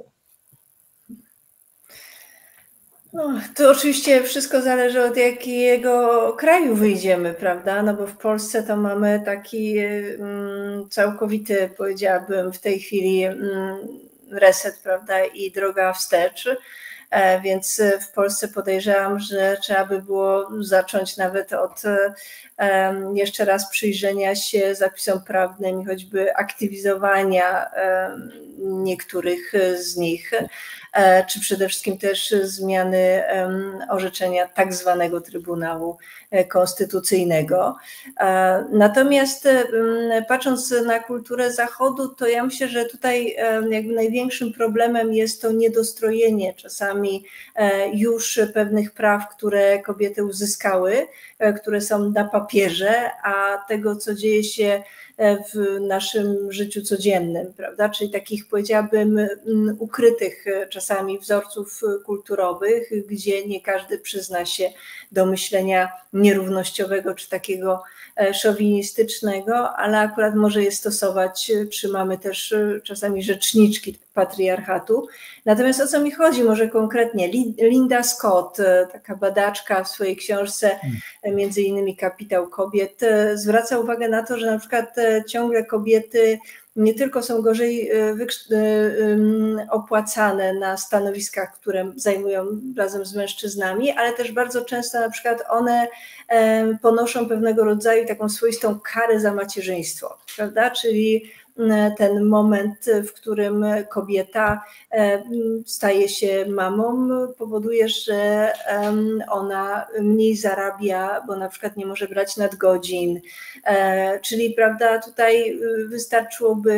No, to oczywiście wszystko zależy od jakiego kraju wyjdziemy, prawda? No bo w Polsce to mamy taki całkowity, powiedziałabym w tej chwili reset, prawda, i droga wstecz. Więc w Polsce podejrzewam, że trzeba by było zacząć nawet od jeszcze raz przyjrzenia się zapisom prawnym i choćby aktywizowania niektórych z nich, czy przede wszystkim też zmiany orzeczenia tak zwanego Trybunału Konstytucyjnego. Natomiast patrząc na kulturę Zachodu, to ja myślę, że tutaj jakby największym problemem jest to niedostrojenie czasami już pewnych praw, które kobiety uzyskały, które są na papierze, a tego, co dzieje się w naszym życiu codziennym, prawda? Czyli takich, powiedziałabym, ukrytych czasami wzorców kulturowych, gdzie nie każdy przyzna się do myślenia nierównościowego czy takiego szowinistycznego, ale akurat może je stosować, czy mamy też czasami rzeczniczki patriarchatu. Natomiast o co mi chodzi może konkretnie? Linda Scott, taka badaczka w swojej książce, między innymi Kapitał Kobiet, zwraca uwagę na to, że na przykład ciągle kobiety nie tylko są gorzej opłacane na stanowiskach, które zajmują razem z mężczyznami, ale też bardzo często na przykład one ponoszą pewnego rodzaju taką swoistą karę za macierzyństwo, prawda? Czyli ten moment, w którym kobieta staje się mamą, powoduje, że ona mniej zarabia, bo na przykład nie może brać nadgodzin, czyli prawda, tutaj wystarczyłoby.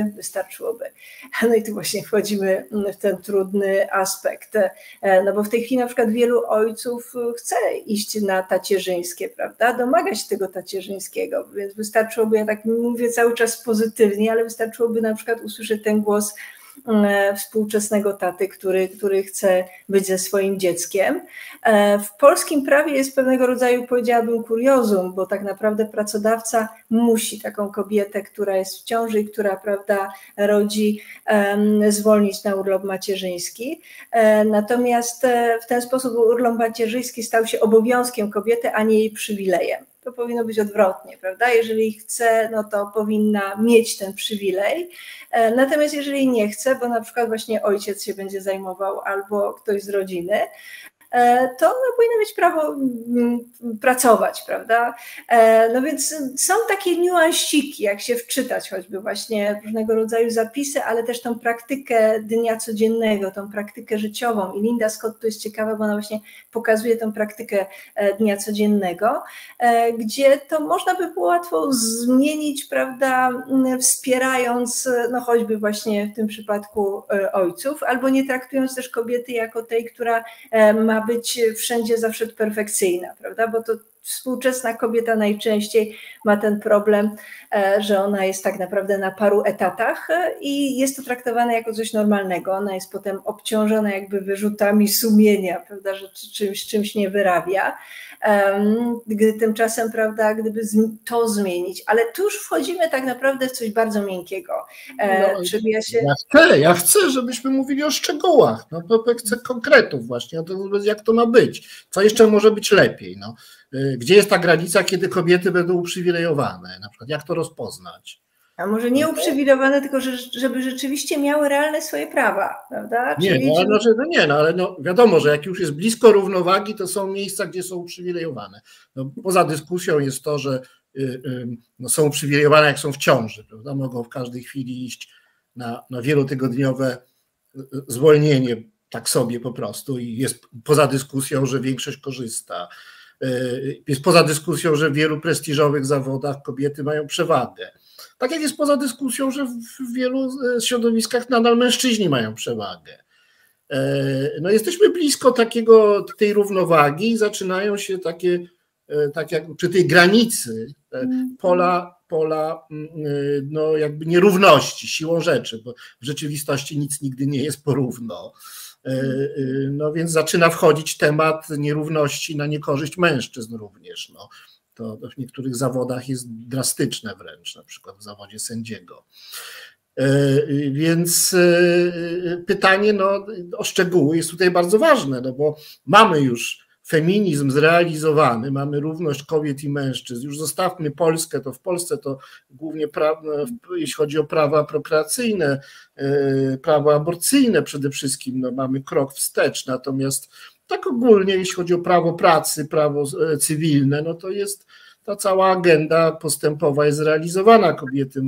No i tu właśnie wchodzimy w ten trudny aspekt, no bo w tej chwili na przykład wielu ojców chce iść na tacierzyńskie, prawda, domagać się tego tacierzyńskiego, więc wystarczyłoby, ja tak mówię cały czas pozytywnie, ale wystarczyłoby na przykład usłyszeć ten głos współczesnego taty, który chce być ze swoim dzieckiem. W polskim prawie jest pewnego rodzaju, powiedziałabym, kuriozum, bo tak naprawdę pracodawca musi taką kobietę, która jest w ciąży i która, prawda, rodzi, zwolnić na urlop macierzyński. Natomiast w ten sposób urlop macierzyński stał się obowiązkiem kobiety, a nie jej przywilejem. To powinno być odwrotnie, prawda? Jeżeli chce, no to powinna mieć ten przywilej. Natomiast jeżeli nie chce, bo na przykład właśnie ojciec się będzie zajmował albo ktoś z rodziny, to ona powinna mieć prawo pracować, prawda? No więc są takie niuansiki, jak się wczytać, choćby właśnie różnego rodzaju zapisy, ale też tą praktykę dnia codziennego, tą praktykę życiową. I Linda Scott tu jest ciekawa, bo ona właśnie pokazuje tą praktykę dnia codziennego, gdzie to można by było łatwo zmienić, prawda, wspierając, no choćby właśnie w tym przypadku ojców, albo nie traktując też kobiety jako tej, która ma być wszędzie zawsze perfekcyjna, prawda? Bo to współczesna kobieta najczęściej ma ten problem, że ona jest tak naprawdę na paru etatach i jest to traktowane jako coś normalnego. Ona jest potem obciążona jakby wyrzutami sumienia, prawda, że czymś nie wyrabia. Gdy tymczasem, prawda, gdyby to zmienić, ale tu już wchodzimy tak naprawdę w coś bardzo miękkiego. Czyli ja chcę, żebyśmy mówili o szczegółach, no to chcę konkretów właśnie, jak to ma być, co jeszcze może być lepiej, no. Gdzie jest ta granica, kiedy kobiety będą uprzywilejowane? Na przykład jak to rozpoznać? A może nie uprzywilejowane, tylko żeby rzeczywiście miały realne swoje prawa, prawda? Nie, ale wiadomo, że jak już jest blisko równowagi, to są miejsca, gdzie są uprzywilejowane. No, poza dyskusją jest to, że są uprzywilejowane, jak są w ciąży, prawda? Mogą w każdej chwili iść na wielotygodniowe zwolnienie, tak sobie po prostu, i jest poza dyskusją, że większość korzysta. Jest poza dyskusją, że w wielu prestiżowych zawodach kobiety mają przewagę. Tak jak jest poza dyskusją, że w wielu środowiskach nadal mężczyźni mają przewagę. No jesteśmy blisko tej równowagi i zaczynają się takie, tak jak przy tej granicy, pola no jakby nierówności siłą rzeczy, bo w rzeczywistości nic nigdy nie jest porówno. No więc zaczyna wchodzić temat nierówności na niekorzyść mężczyzn również. No. To w niektórych zawodach jest drastyczne wręcz, na przykład w zawodzie sędziego. Więc pytanie o szczegóły jest tutaj bardzo ważne, no bo mamy już feminizm zrealizowany, mamy równość kobiet i mężczyzn. Już zostawmy Polskę, to w Polsce to głównie jeśli chodzi o prawa prokreacyjne, prawa aborcyjne przede wszystkim, no mamy krok wstecz, natomiast tak ogólnie, jeśli chodzi o prawo pracy, prawo cywilne, no to jest ta cała agenda postępowa jest zrealizowana. Kobiety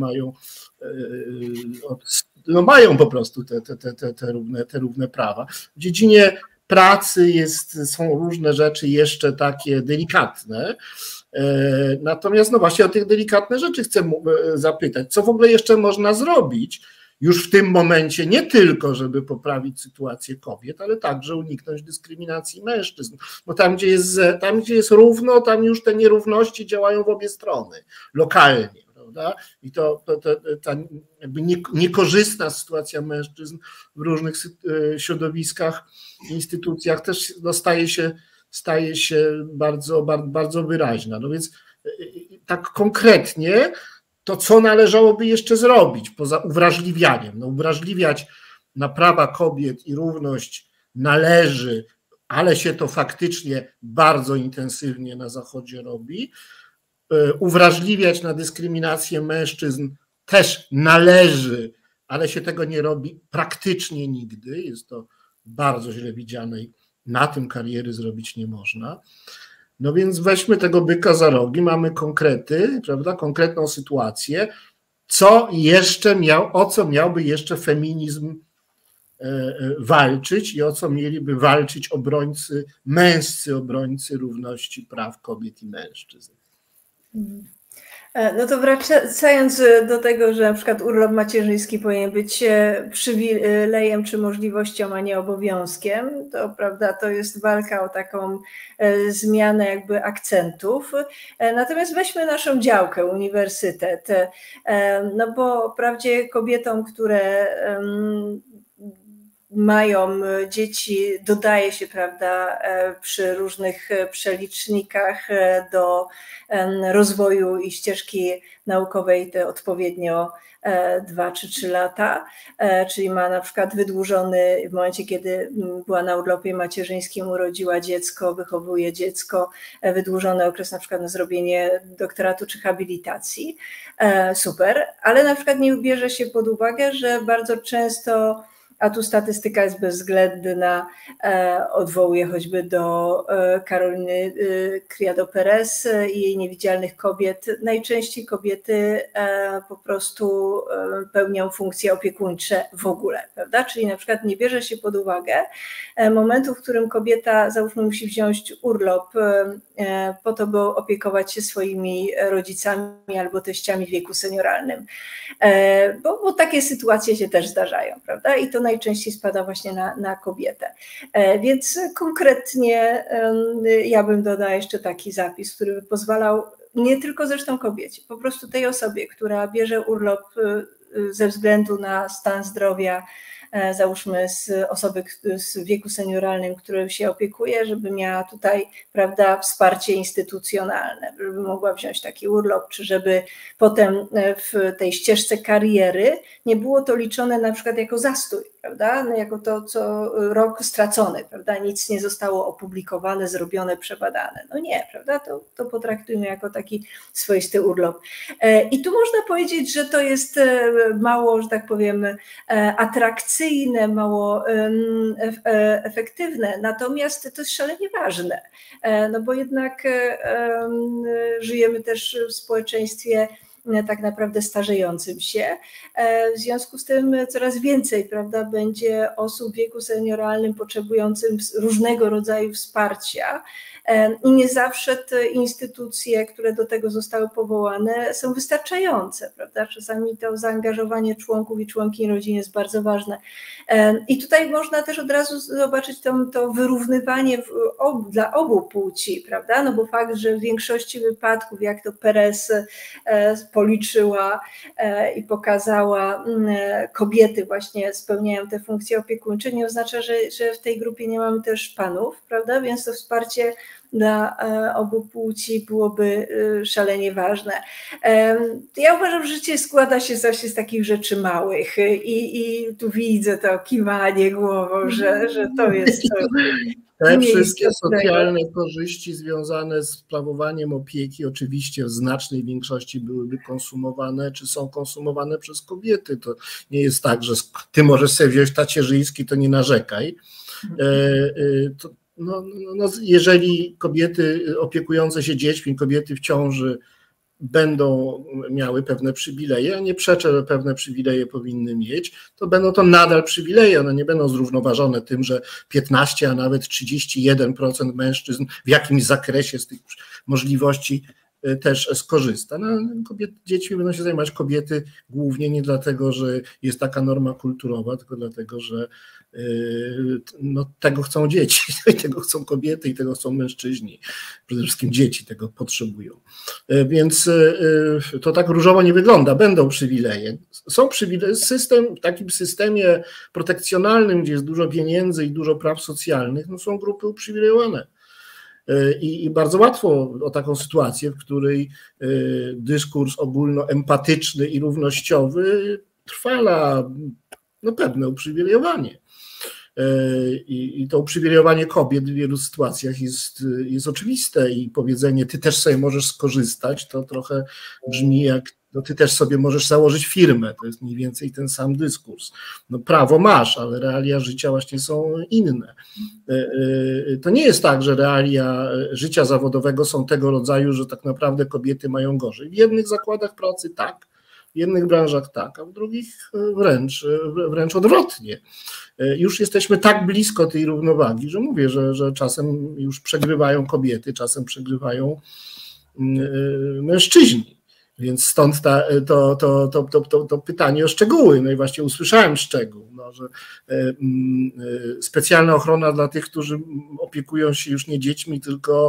mają po prostu te równe prawa. W dziedzinie pracy są różne rzeczy jeszcze takie delikatne. Natomiast no właśnie o tych delikatne rzeczy chcę zapytać, co w ogóle jeszcze można zrobić już w tym momencie, nie tylko żeby poprawić sytuację kobiet, ale także uniknąć dyskryminacji mężczyzn, bo tam gdzie jest równo, tam już te nierówności działają w obie strony, lokalnie, prawda? I ta jakby niekorzystna sytuacja mężczyzn w różnych środowiskach, instytucjach też staje się bardzo, bardzo wyraźna. No więc tak konkretnie, to co należałoby jeszcze zrobić poza uwrażliwianiem? No uwrażliwiać na prawa kobiet i równość należy, ale się to faktycznie bardzo intensywnie na Zachodzie robi. Uwrażliwiać na dyskryminację mężczyzn też należy, ale się tego nie robi praktycznie nigdy. Jest to bardzo źle widziane i na tym kariery zrobić nie można. No więc weźmy tego byka za rogi, mamy konkrety, prawda, konkretną sytuację, o co miałby jeszcze feminizm walczyć i o co mieliby walczyć męscy obrońcy równości praw kobiet i mężczyzn. No to wracając do tego, że na przykład urlop macierzyński powinien być przywilejem czy możliwością, a nie obowiązkiem, to prawda, to jest walka o taką zmianę jakby akcentów. Natomiast weźmy naszą działkę, uniwersytet, no bo wprawdzie kobietom, które mają dzieci, dodaje się, prawda, przy różnych przelicznikach do rozwoju i ścieżki naukowej te odpowiednio 2 czy 3 lata, czyli ma na przykład wydłużony w momencie, kiedy była na urlopie macierzyńskim, urodziła dziecko, wychowuje dziecko, wydłużony okres na przykład na zrobienie doktoratu czy habilitacji. Super, ale na przykład nie bierze się pod uwagę, że bardzo często, a tu statystyka jest bezwzględna, odwołuję choćby do Karoliny Criado-Perez i jej Niewidzialnych kobiet. Najczęściej kobiety po prostu pełnią funkcje opiekuńcze w ogóle, prawda? Czyli na przykład nie bierze się pod uwagę momentu, w którym kobieta załóżmy musi wziąć urlop po to, by opiekować się swoimi rodzicami albo teściami w wieku senioralnym. Bo takie sytuacje się też zdarzają, prawda? I to najczęściej spada właśnie na kobietę. Więc konkretnie ja bym dodała jeszcze taki zapis, który by pozwalał nie tylko zresztą kobiecie, po prostu tej osobie, która bierze urlop ze względu na stan zdrowia załóżmy z osoby z wieku senioralnym, którą się opiekuje, żeby miała tutaj, prawda, wsparcie instytucjonalne, żeby mogła wziąć taki urlop, czy żeby potem w tej ścieżce kariery nie było to liczone na przykład jako zastój, prawda, no jako to, co rok stracony, prawda, nic nie zostało opublikowane, zrobione, przebadane. No nie, prawda, to potraktujmy jako taki swoisty urlop. I tu można powiedzieć, że to jest mało, że tak powiem, atrakcyjne, mało efektywne, natomiast to jest szalenie ważne, no bo jednak żyjemy też w społeczeństwie tak naprawdę starzejącym się. W związku z tym coraz więcej, prawda, będzie osób w wieku senioralnym potrzebującym różnego rodzaju wsparcia i nie zawsze te instytucje, które do tego zostały powołane, są wystarczające, prawda? Czasami to zaangażowanie członków i członkiń rodziny jest bardzo ważne. I tutaj można też od razu zobaczyć to wyrównywanie dla obu płci, prawda? No bo fakt, że w większości wypadków, jak to Perez policzyła i pokazała, kobiety właśnie spełniają te funkcje opiekuńcze, nie oznacza, że w tej grupie nie mamy też panów, prawda? Więc to wsparcie dla obu płci byłoby szalenie ważne. Ja uważam, że życie składa się z takich rzeczy małych i tu widzę to kiwanie głową, że to jest to. Te wszystkie socjalne korzyści związane z sprawowaniem opieki oczywiście w znacznej większości byłyby konsumowane, czy są konsumowane przez kobiety. To nie jest tak, że ty możesz sobie wziąć tacierzyński, to nie narzekaj. Jeżeli kobiety opiekujące się dziećmi, kobiety w ciąży będą miały pewne przywileje, ja nie przeczę, że pewne przywileje powinny mieć, to będą to nadal przywileje, one nie będą zrównoważone tym, że 15, a nawet 31% mężczyzn w jakimś zakresie z tych możliwości też skorzysta. No, dziećmi będą się zajmować kobiety głównie nie dlatego, że jest taka norma kulturowa, tylko dlatego, że tego chcą dzieci, tego chcą kobiety i tego chcą mężczyźni. Przede wszystkim dzieci tego potrzebują. Więc to tak różowo nie wygląda. Będą przywileje. Są przywileje. W takim systemie protekcjonalnym, gdzie jest dużo pieniędzy i dużo praw socjalnych, są grupy uprzywilejowane. I bardzo łatwo o taką sytuację, w której dyskurs ogólnoempatyczny i równościowy trwala pewne uprzywilejowanie. I to uprzywilejowanie kobiet w wielu sytuacjach jest oczywiste i powiedzenie, ty też sobie możesz skorzystać, to trochę brzmi jak, ty też sobie możesz założyć firmę, to jest mniej więcej ten sam dyskurs. Prawo masz, ale realia życia właśnie są inne. To nie jest tak, że realia życia zawodowego są tego rodzaju, że tak naprawdę kobiety mają gorzej. W jednych zakładach pracy tak, w jednych branżach tak, a w drugich wręcz odwrotnie. Już jesteśmy tak blisko tej równowagi, że mówię, że czasem już przegrywają kobiety, czasem przegrywają mężczyźni. Więc stąd to pytanie o szczegóły. No i właśnie usłyszałem szczegół, że specjalna ochrona dla tych, którzy opiekują się już nie dziećmi,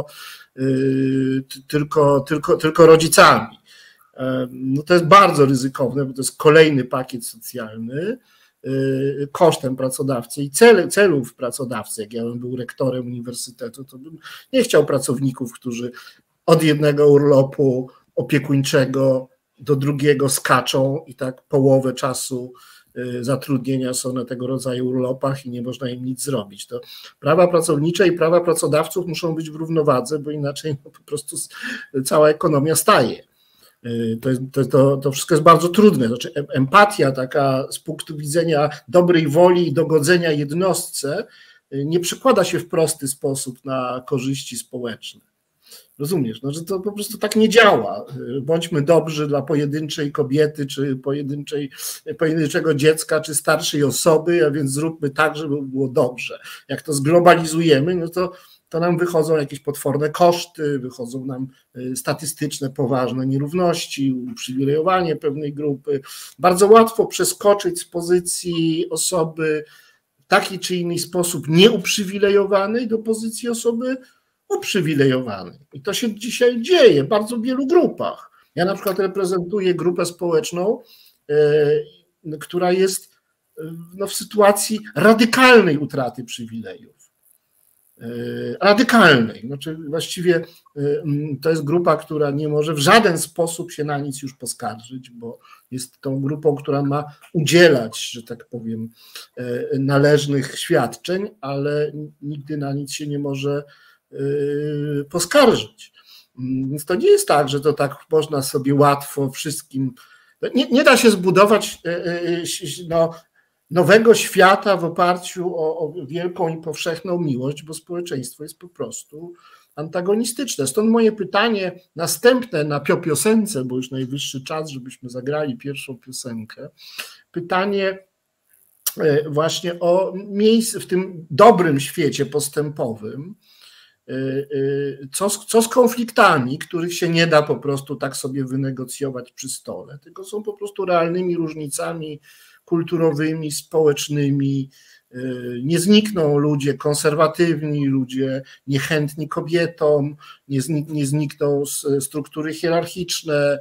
tylko rodzicami. To jest bardzo ryzykowne, bo to jest kolejny pakiet socjalny kosztem pracodawcy i celów pracodawcy. Jak ja bym był rektorem uniwersytetu, to bym nie chciał pracowników, którzy od jednego urlopu opiekuńczego do drugiego skaczą i tak połowę czasu zatrudnienia są na tego rodzaju urlopach i nie można im nic zrobić. To prawa pracownicze i prawa pracodawców muszą być w równowadze, bo inaczej po prostu cała ekonomia staje. To wszystko jest bardzo trudne. Znaczy, empatia taka z punktu widzenia dobrej woli i dogodzenia jednostce nie przekłada się w prosty sposób na korzyści społeczne. Rozumiesz, że to po prostu tak nie działa. Bądźmy dobrzy dla pojedynczej kobiety, czy pojedynczego dziecka, czy starszej osoby, a więc zróbmy tak, żeby było dobrze. Jak to zglobalizujemy, to nam wychodzą jakieś potworne koszty, wychodzą nam statystyczne, poważne nierówności, uprzywilejowanie pewnej grupy. Bardzo łatwo przeskoczyć z pozycji osoby w taki czy inny sposób nieuprzywilejowanej do pozycji osoby uprzywilejowanej. I to się dzisiaj dzieje w bardzo wielu grupach. Ja na przykład reprezentuję grupę społeczną, która jest no, w sytuacji radykalnej utraty przywilejów. Radykalnej. Znaczy właściwie to jest grupa, która nie może w żaden sposób się na nic już poskarżyć, bo jest tą grupą, która ma udzielać, że tak powiem, należnych świadczeń, ale nigdy na nic się nie może poskarżyć. Więc to nie jest tak, że to tak można sobie łatwo wszystkim... Nie da się zbudować no, nowego świata w oparciu o wielką i powszechną miłość, bo społeczeństwo jest po prostu antagonistyczne. Stąd moje pytanie następne na piosence, bo już najwyższy czas, żebyśmy zagrali pierwszą piosenkę. Pytanie właśnie o miejsce w tym dobrym świecie postępowym. Co z konfliktami, których się nie da po prostu tak sobie wynegocjować przy stole, tylko są po prostu realnymi różnicami kulturowymi, społecznymi. Nie znikną ludzie konserwatywni, ludzie niechętni kobietom, nie znikną struktury hierarchiczne,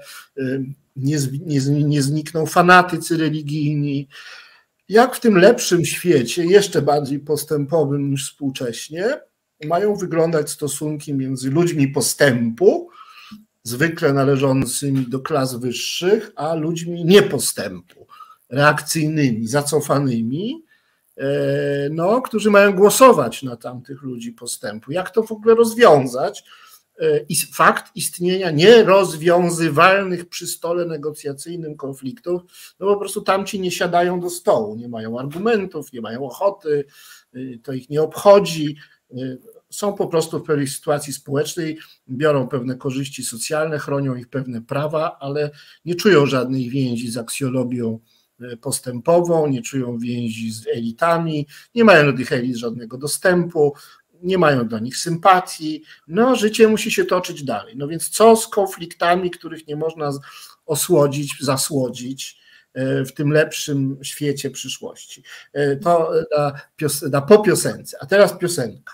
nie znikną fanatycy religijni. Jak w tym lepszym świecie, jeszcze bardziej postępowym niż współcześnie, mają wyglądać stosunki między ludźmi postępu, zwykle należącymi do klas wyższych, a ludźmi niepostępu, reakcyjnymi, zacofanymi, no, którzy mają głosować na tamtych ludzi postępu. Jak to w ogóle rozwiązać? I fakt istnienia nierozwiązywalnych przy stole negocjacyjnym konfliktów, no po prostu tamci nie siadają do stołu, nie mają argumentów, nie mają ochoty, to ich nie obchodzi. Są po prostu w pewnej sytuacji społecznej, biorą pewne korzyści socjalne, chronią ich pewne prawa, ale nie czują żadnej więzi z aksjologią postępową, nie czują więzi z elitami, nie mają do tych elit żadnego dostępu, nie mają dla nich sympatii. No, życie musi się toczyć dalej. No więc co z konfliktami, których nie można osłodzić, zasłodzić w tym lepszym świecie przyszłości? To po piosence. A teraz piosenka.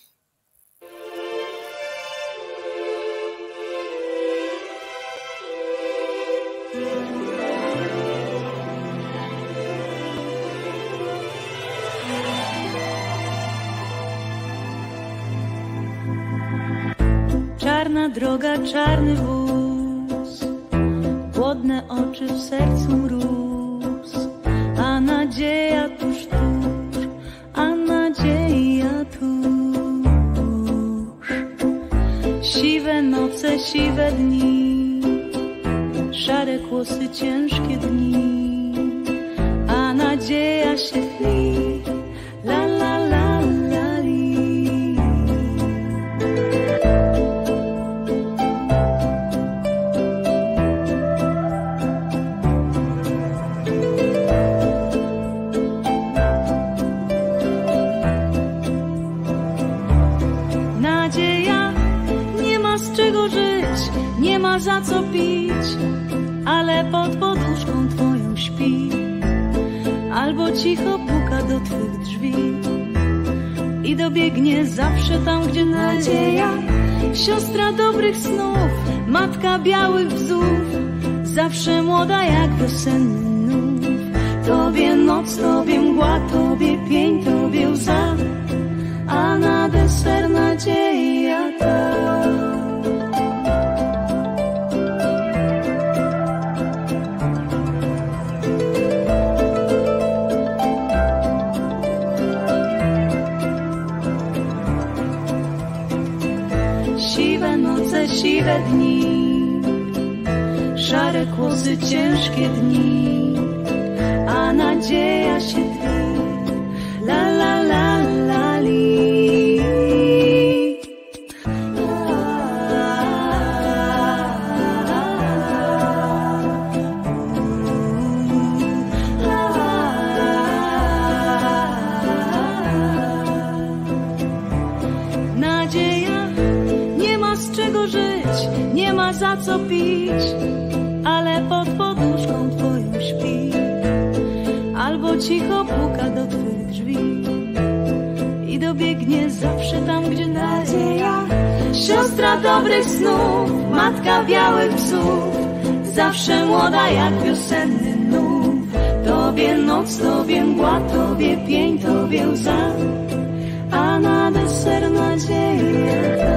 Czarna droga, czarny wóz, głodne oczy w sercu mróz, a nadzieja tuż, a nadzieja tuż. Siwe noce, siwe dni, szare kłosy, ciężkie dni, a nadzieja się tli, la la la la li. Nie ma za co pić, ale pod poduszką twoją śpi, albo cicho puka do twych drzwi i dobiegnie zawsze tam, gdzie nadzieja. Siostra dobrych snów, matka białych bzów, zawsze młoda jak wiosenny nów. Tobie noc, tobie mgła, tobie pień, tobie łza, a na deser nadzieja ta. Siwe dni, szare kłosy, ciężkie dni, a nadzieja się tli, la la la la li. Nadzieja, nie ma z czego żyć, nie ma za co pić, ale pod poduszką twoją śpi, albo cicho puka do twych drzwi i dobiegnie zawsze tam, gdzie nadzieja. Siostra dobrych snów, matka białych psów, zawsze młoda jak wiosenny nów. To Tobie noc, Tobie mgła, Tobie pień, Tobie łza, a na deser nadzieja.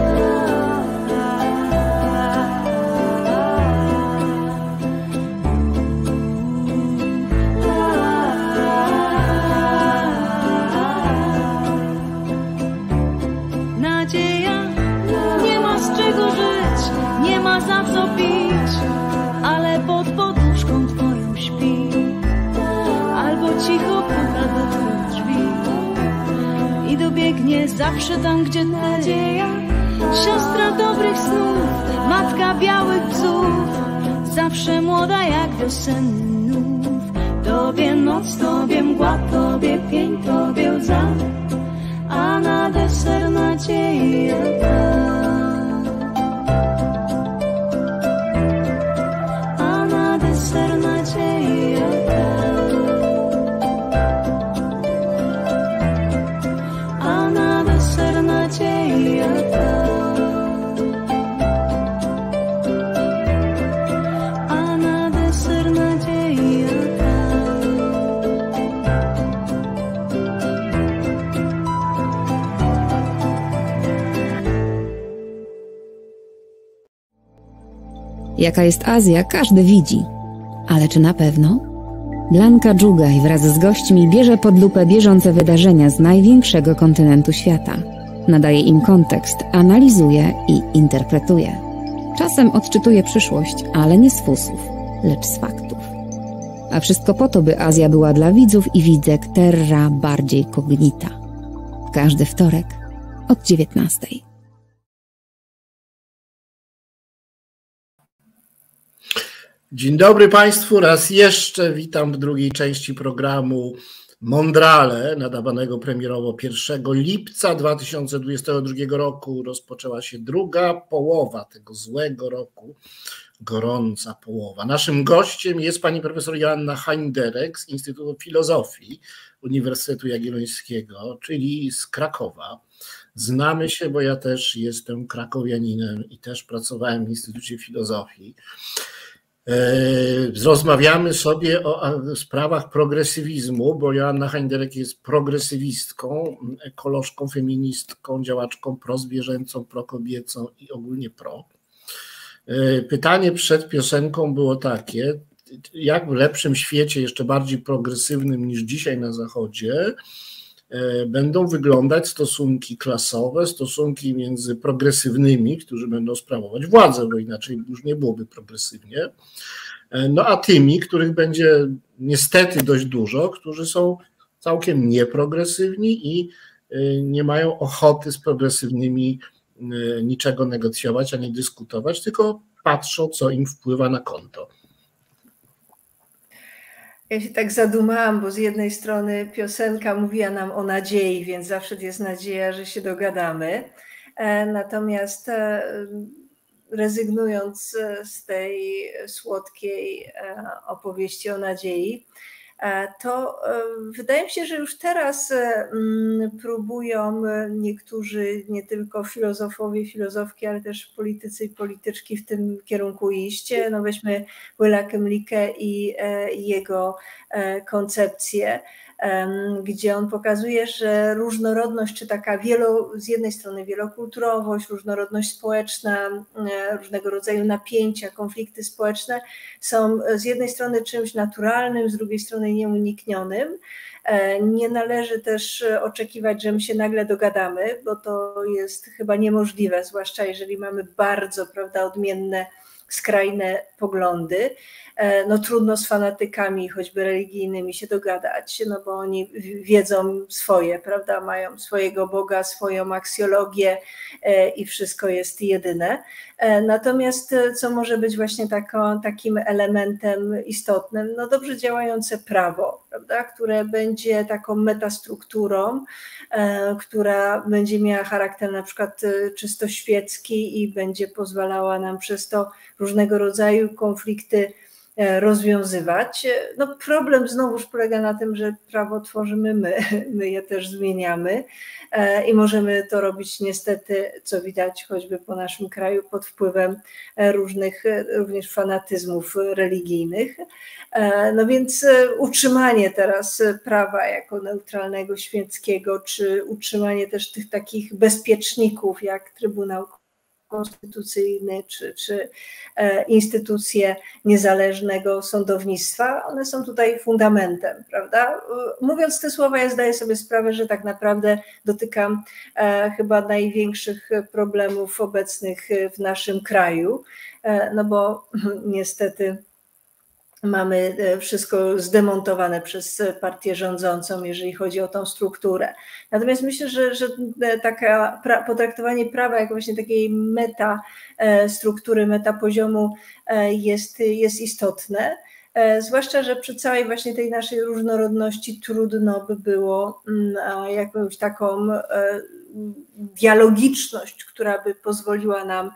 Nadzieja, nie ma z czego żyć, nie ma za co pić, ale pod poduszką Twoją śpi, albo cicho puka do Twych drzwi i dobiegnie zawsze tam, gdzie nadzieja. Siostra dobrych snów, matka białych bzów, zawsze młoda jak wiosenny nów. Tobie noc, Tobie mgła, Tobie pień, Tobie łza, a na deser nadzieja. A na deser nadzieja. A na deser nadzieja. A na deser nadzieja. Jaka jest Azja, każdy widzi. Ale czy na pewno? Blanka Dżugaj wraz z gośćmi bierze pod lupę bieżące wydarzenia z największego kontynentu świata. Nadaje im kontekst, analizuje i interpretuje. Czasem odczytuje przyszłość, ale nie z fusów, lecz z faktów. A wszystko po to, by Azja była dla widzów i widzek terra bardziej cognita. Każdy wtorek od 19:00. Dzień dobry Państwu, raz jeszcze witam w drugiej części programu Mondrale, nadawanego premierowo 1 lipca 2022 roku. Rozpoczęła się druga połowa tego złego roku, gorąca połowa. Naszym gościem jest pani profesor Joanna Hajnderek z Instytutu Filozofii Uniwersytetu Jagiellońskiego, czyli z Krakowa. Znamy się, bo ja też jestem krakowianinem i też pracowałem w Instytucie Filozofii. Rozmawiamy sobie o sprawach progresywizmu, bo Joanna Hajnderek jest progresywistką, ekolożką, feministką, działaczką prozwierzęcą, prokobiecą i ogólnie pro. Pytanie przed piosenką było takie, jak w lepszym świecie, jeszcze bardziej progresywnym niż dzisiaj na Zachodzie, będą wyglądać stosunki klasowe, stosunki między progresywnymi, którzy będą sprawować władzę, bo inaczej już nie byłoby progresywnie, no a tymi, których będzie niestety dość dużo, którzy są całkiem nieprogresywni i nie mają ochoty z progresywnymi niczego negocjować ani dyskutować, tylko patrzą, co im wpływa na konto. Ja się tak zadumałam, bo z jednej strony piosenka mówiła nam o nadziei, więc zawsze jest nadzieja, że się dogadamy. Natomiast rezygnując z tej słodkiej opowieści o nadziei, to wydaje mi się, że już teraz próbują niektórzy, nie tylko filozofowie, filozofki, ale też politycy i polityczki w tym kierunku iść. No weźmy Willa Kemlicke i jego koncepcję, gdzie on pokazuje, że różnorodność, czy taka z jednej strony wielokulturowość, różnorodność społeczna, różnego rodzaju napięcia, konflikty społeczne są z jednej strony czymś naturalnym, z drugiej strony nieuniknionym. Nie należy też oczekiwać, że my się nagle dogadamy, bo to jest chyba niemożliwe, zwłaszcza jeżeli mamy bardzo, odmienne, skrajne poglądy. No trudno z fanatykami choćby religijnymi się dogadać, no bo oni wiedzą swoje, mają swojego Boga, swoją aksjologię i wszystko jest jedyne. Natomiast co może być właśnie takim elementem istotnym? No dobrze działające prawo, które będzie taką metastrukturą, która będzie miała charakter na przykład czysto świecki i będzie pozwalała nam przez to różnego rodzaju konflikty rozwiązywać. No problem znowuż polega na tym, że prawo tworzymy my je też zmieniamy i możemy to robić niestety, co widać choćby po naszym kraju, pod wpływem różnych również fanatyzmów religijnych. No więc utrzymanie teraz prawa jako neutralnego, świeckiego, czy utrzymanie też tych takich bezpieczników jak Trybunał Konstytucyjny czy instytucje niezależnego sądownictwa, one są tutaj fundamentem, prawda? Mówiąc te słowa, ja zdaję sobie sprawę, że tak naprawdę dotykam chyba największych problemów obecnych w naszym kraju, no bo niestety mamy wszystko zdemontowane przez partię rządzącą, jeżeli chodzi o tą strukturę. Natomiast myślę, że takie potraktowanie prawa jako właśnie takiej struktury, poziomu jest istotne. Zwłaszcza, że przy całej właśnie tej naszej różnorodności trudno by było jakąś taką dialogiczność, która by pozwoliła nam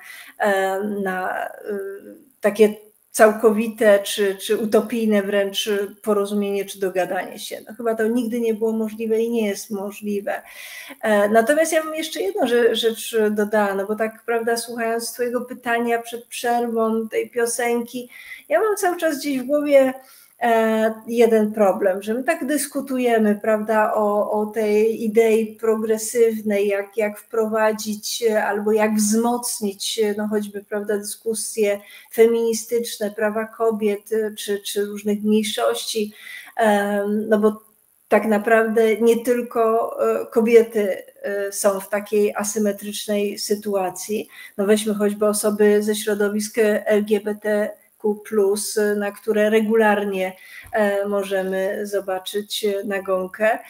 na takie całkowite czy utopijne wręcz porozumienie czy dogadanie się. No chyba to nigdy nie było możliwe i nie jest możliwe. Natomiast ja bym jeszcze jedną rzecz dodała, no bo tak, prawda, słuchając twojego pytania przed przerwą tej piosenki, ja mam cały czas gdzieś w głowie jeden problem, że my tak dyskutujemy, prawda, o tej idei progresywnej, jak wprowadzić albo jak wzmocnić, no choćby, prawda, dyskusje feministyczne, prawa kobiet czy różnych mniejszości, no bo tak naprawdę nie tylko kobiety są w takiej asymetrycznej sytuacji. No weźmy choćby osoby ze środowisk LGBTQ+, na które regularnie możemy zobaczyć nagonkę,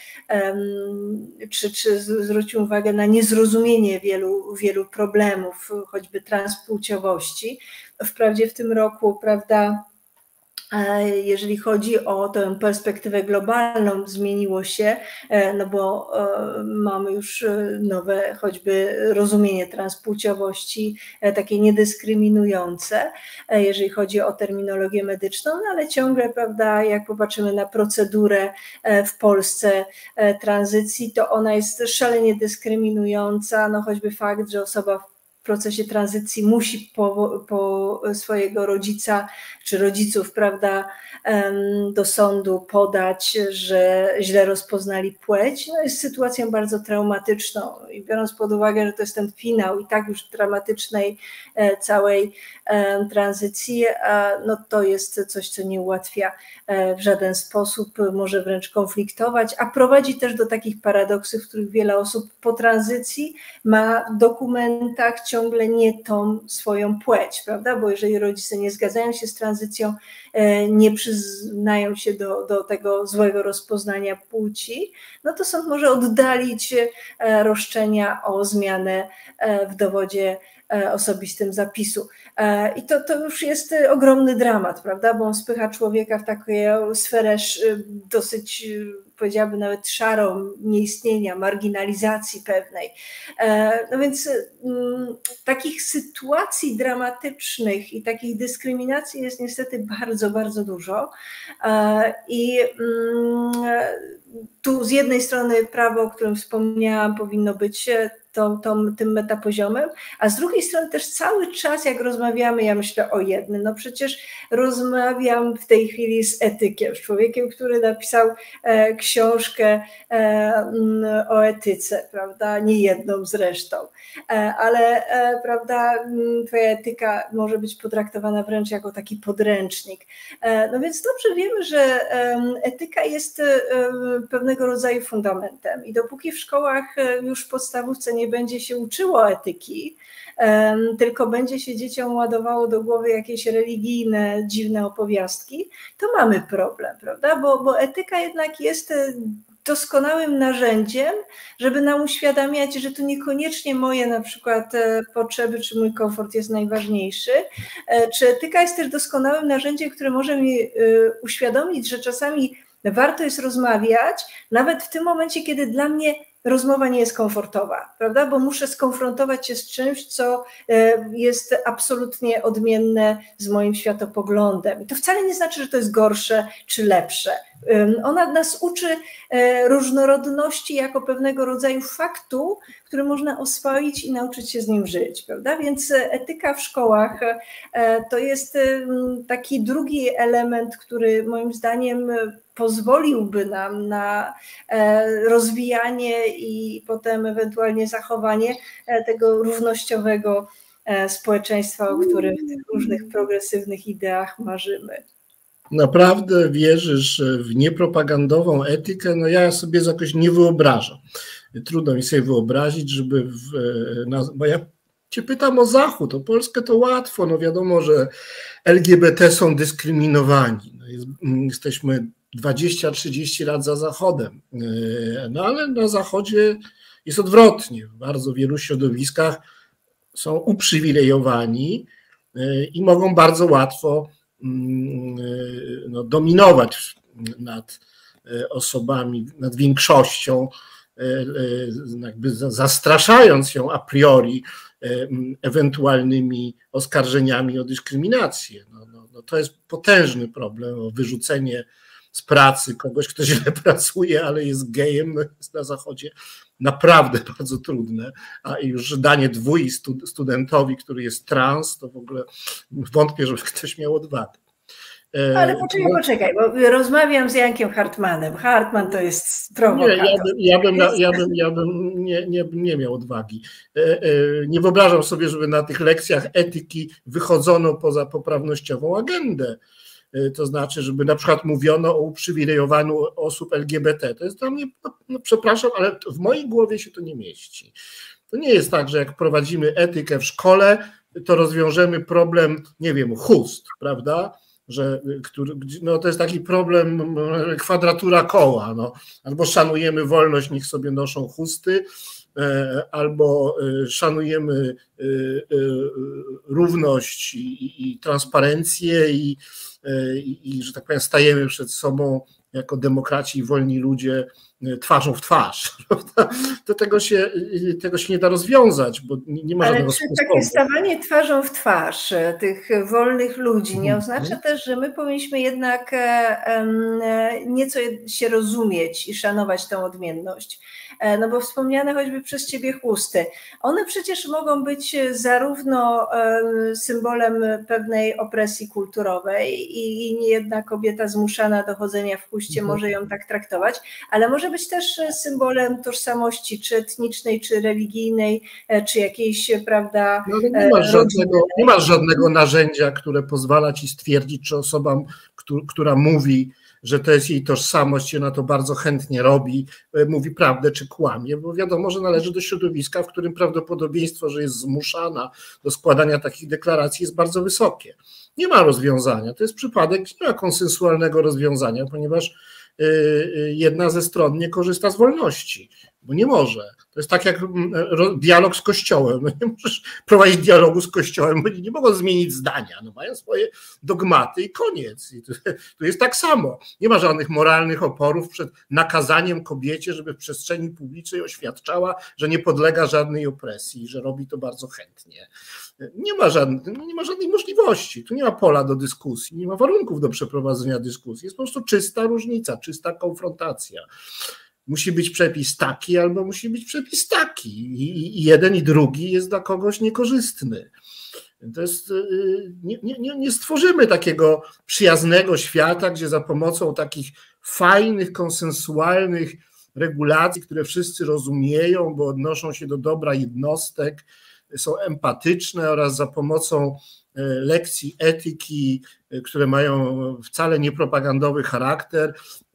czy zwróćmy uwagę na niezrozumienie wielu problemów, choćby transpłciowości. Wprawdzie w tym roku, prawda, jeżeli chodzi o tę perspektywę globalną, zmieniło się, no bo mamy już nowe choćby rozumienie transpłciowości, takie niedyskryminujące, jeżeli chodzi o terminologię medyczną, no ale ciągle, prawda, jak popatrzymy na procedurę w Polsce tranzycji, to ona jest szalenie dyskryminująca, no choćby fakt, że osoba w procesie tranzycji musi po swojego rodzica czy rodziców, prawda, do sądu podać, że źle rozpoznali płeć, no jest sytuacją bardzo traumatyczną i biorąc pod uwagę, że to jest ten finał i tak już dramatycznej całej tranzycji, no to jest coś, co nie ułatwia w żaden sposób, może wręcz konfliktować, a prowadzi też do takich paradoksów, w których wiele osób po tranzycji ma w dokumentach ciągle nie tą swoją płeć, prawda, bo jeżeli rodzice nie zgadzają się z tranzycją, nie przyznają się do tego złego rozpoznania płci, no to sąd może oddalić roszczenia o zmianę w dowodzie osobistym zapisu. I to już jest ogromny dramat, prawda, bo on spycha człowieka w taką sferę dosyć, powiedziałabym, nawet szarą, nieistnienia, marginalizacji pewnej. No więc takich sytuacji dramatycznych i takich dyskryminacji jest niestety bardzo, bardzo dużo. I tu z jednej strony prawo, o którym wspomniałam, powinno być tym metapoziomem, a z drugiej strony też cały czas, jak rozmawiamy, ja myślę o jednym, no przecież rozmawiam w tej chwili z etykiem, z człowiekiem, który napisał książkę o etyce, prawda, nie jedną zresztą, ale prawda, twoja etyka może być potraktowana wręcz jako taki podręcznik. No więc dobrze wiemy, że etyka jest pewnego rodzaju fundamentem i dopóki w szkołach już w podstawówce nie będzie się uczyło etyki, tylko będzie się dzieciom ładowało do głowy jakieś religijne, dziwne opowiastki, to mamy problem, prawda? Bo etyka jednak jest doskonałym narzędziem, żeby nam uświadamiać, że to niekoniecznie moje na przykład potrzeby czy mój komfort jest najważniejszy. Czy etyka jest też doskonałym narzędziem, które może mi uświadomić, że czasami warto jest rozmawiać, nawet w tym momencie, kiedy dla mnie rozmowa nie jest komfortowa, prawda? Bo muszę skonfrontować się z czymś, co jest absolutnie odmienne z moim światopoglądem. I to wcale nie znaczy, że to jest gorsze czy lepsze. Ona nas uczy różnorodności jako pewnego rodzaju faktu, który można oswoić i nauczyć się z nim żyć, prawda? Więc etyka w szkołach to jest taki drugi element, który moim zdaniem pozwoliłby nam na rozwijanie i potem ewentualnie zachowanie tego równościowego społeczeństwa, o którym w tych różnych progresywnych ideach marzymy. Naprawdę wierzysz w niepropagandową etykę? No ja sobie jakoś nie wyobrażam. Trudno mi sobie wyobrazić, żeby bo ja cię pytam o Zachód, o Polskę to łatwo, no wiadomo, że LGBT są dyskryminowani. No jesteśmy 20-30 lat za Zachodem, no ale na Zachodzie jest odwrotnie. W bardzo wielu środowiskach są uprzywilejowani i mogą bardzo łatwo dominować nad osobami, nad większością, jakby zastraszając ją a priori ewentualnymi oskarżeniami o dyskryminację. No to jest potężny problem, o wyrzucenie z pracy kogoś, kto źle pracuje, ale jest gejem, no jest na Zachodzie naprawdę bardzo trudne, a już danie dwój studentowi, który jest trans, to w ogóle wątpię, żeby ktoś miał odwagę. Ale poczekaj, bo rozmawiam z Jankiem Hartmanem. Hartman to jest prowokator. Ja bym nie miał odwagi. Nie wyobrażam sobie, żeby na tych lekcjach etyki wychodzono poza poprawnościową agendę. To znaczy, żeby na przykład mówiono o uprzywilejowaniu osób LGBT. To jest dla mnie, no przepraszam, ale w mojej głowie się to nie mieści. To nie jest tak, że jak prowadzimy etykę w szkole, to rozwiążemy problem, nie wiem, chust, prawda? No to jest taki problem, kwadratura koła. No. Albo szanujemy wolność, niech sobie noszą chusty, albo szanujemy równość i transparencję i, że tak powiem, stajemy przed sobą jako demokraci i wolni ludzie twarzą w twarz. To tego się nie da rozwiązać, bo nie ma żadnego sposobu. Ale czy takie stawanie twarzą w twarz tych wolnych ludzi nie oznacza też, że my powinniśmy jednak nieco się rozumieć i szanować tę odmienność? No bo wspomniane choćby przez ciebie chusty, one przecież mogą być zarówno symbolem pewnej opresji kulturowej i niejedna kobieta zmuszana do chodzenia w chuście może ją tak traktować, ale może być też symbolem tożsamości, czy etnicznej, czy religijnej, czy jakiejś, prawda... No, nie masz żadnego narzędzia, które pozwala ci stwierdzić, czy osoba, która mówi, że to jest jej tożsamość, ona to bardzo chętnie robi, mówi prawdę czy kłamie, bo wiadomo, że należy do środowiska, w którym prawdopodobieństwo, że jest zmuszana do składania takich deklaracji, jest bardzo wysokie. Nie ma rozwiązania, to jest przypadek, nie ma konsensualnego rozwiązania, ponieważ jedna ze stron nie korzysta z wolności, bo nie może. To jest tak jak dialog z Kościołem. No nie możesz prowadzić dialogu z Kościołem, bo nie mogą zmienić zdania. No mają swoje dogmaty i koniec. I to jest tak samo. Nie ma żadnych moralnych oporów przed nakazaniem kobiecie, żeby w przestrzeni publicznej oświadczała, że nie podlega żadnej opresji, że robi to bardzo chętnie. Nie ma żadnej możliwości. Tu nie ma pola do dyskusji, nie ma warunków do przeprowadzenia dyskusji. Jest po prostu czysta różnica, czysta konfrontacja. Musi być przepis taki, albo musi być przepis taki. I jeden i drugi jest dla kogoś niekorzystny. To jest, nie stworzymy takiego przyjaznego świata, gdzie za pomocą takich fajnych, konsensualnych regulacji, które wszyscy rozumieją, bo odnoszą się do dobra jednostek, są empatyczne, oraz za pomocą lekcji etyki, które mają wcale niepropagandowy charakter,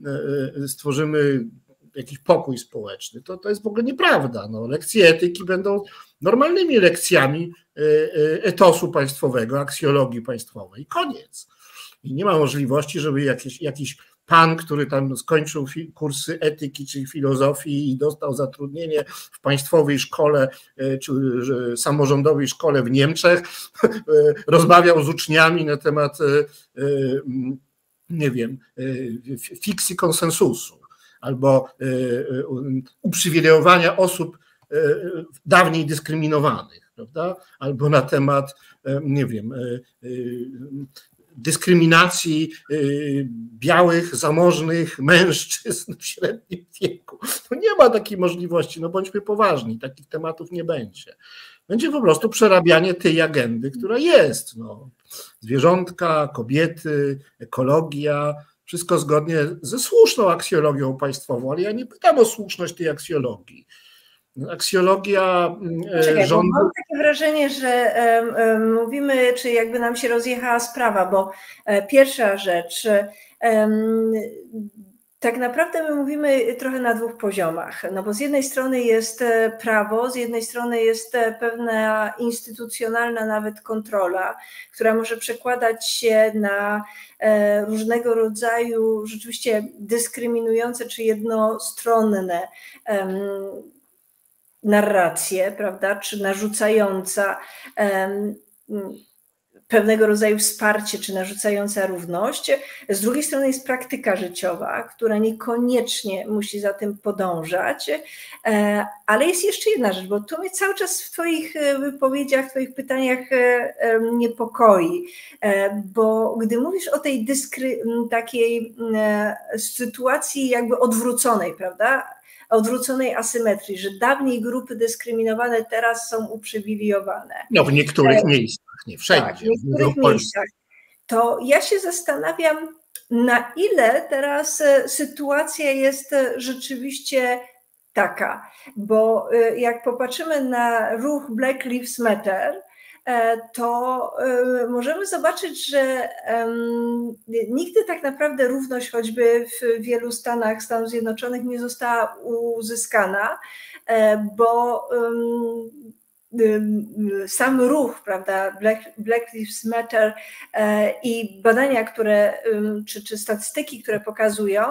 stworzymy jakiś pokój społeczny. To jest w ogóle nieprawda. No, lekcje etyki będą normalnymi lekcjami etosu państwowego, aksjologii państwowej. Koniec. I nie ma możliwości, żeby jakiś pan, który tam skończył kursy etyki czy filozofii i dostał zatrudnienie w państwowej szkole czy samorządowej szkole w Niemczech, rozmawiał z uczniami na temat, nie wiem, fikcji konsensusu. albo uprzywilejowania osób dawniej dyskryminowanych, prawda? Albo na temat, nie wiem, dyskryminacji białych, zamożnych mężczyzn w średnim wieku. No nie ma takiej możliwości, no bądźmy poważni, takich tematów nie będzie. Będzie po prostu przerabianie tej agendy, która jest. No. Zwierzątka, kobiety, ekologia, wszystko zgodnie ze słuszną aksjologią państwową, ale ja nie pytam o słuszność tej aksjologii. Aksjologia rządu... Mam takie wrażenie, że mówimy, czy jakby nam się rozjechała sprawa, bo pierwsza rzecz, tak naprawdę my mówimy trochę na dwóch poziomach, no bo z jednej strony jest prawo, z jednej strony jest pewna instytucjonalna nawet kontrola, która może przekładać się na różnego rodzaju rzeczywiście dyskryminujące czy jednostronne narracje, prawda, czy narzucająca pewnego rodzaju wsparcie, czy narzucająca równość. Z drugiej strony jest praktyka życiowa, która niekoniecznie musi za tym podążać, ale jest jeszcze jedna rzecz, bo to mnie cały czas w Twoich wypowiedziach, w Twoich pytaniach niepokoi, bo gdy mówisz o tej takiej sytuacji jakby odwróconej, prawda, odwróconej asymetrii, że dawniej grupy dyskryminowane teraz są uprzywilejowane. No w niektórych miejscach, nie wszędzie. Tak, w niektórych miejscach. To ja się zastanawiam, na ile teraz sytuacja jest rzeczywiście taka, bo jak popatrzymy na ruch Black Lives Matter, to możemy zobaczyć, że nigdy tak naprawdę równość choćby w wielu stanach Stanów Zjednoczonych nie została uzyskana, bo sam ruch, prawda, Black Lives Matter i badania, które, czy statystyki, które pokazują,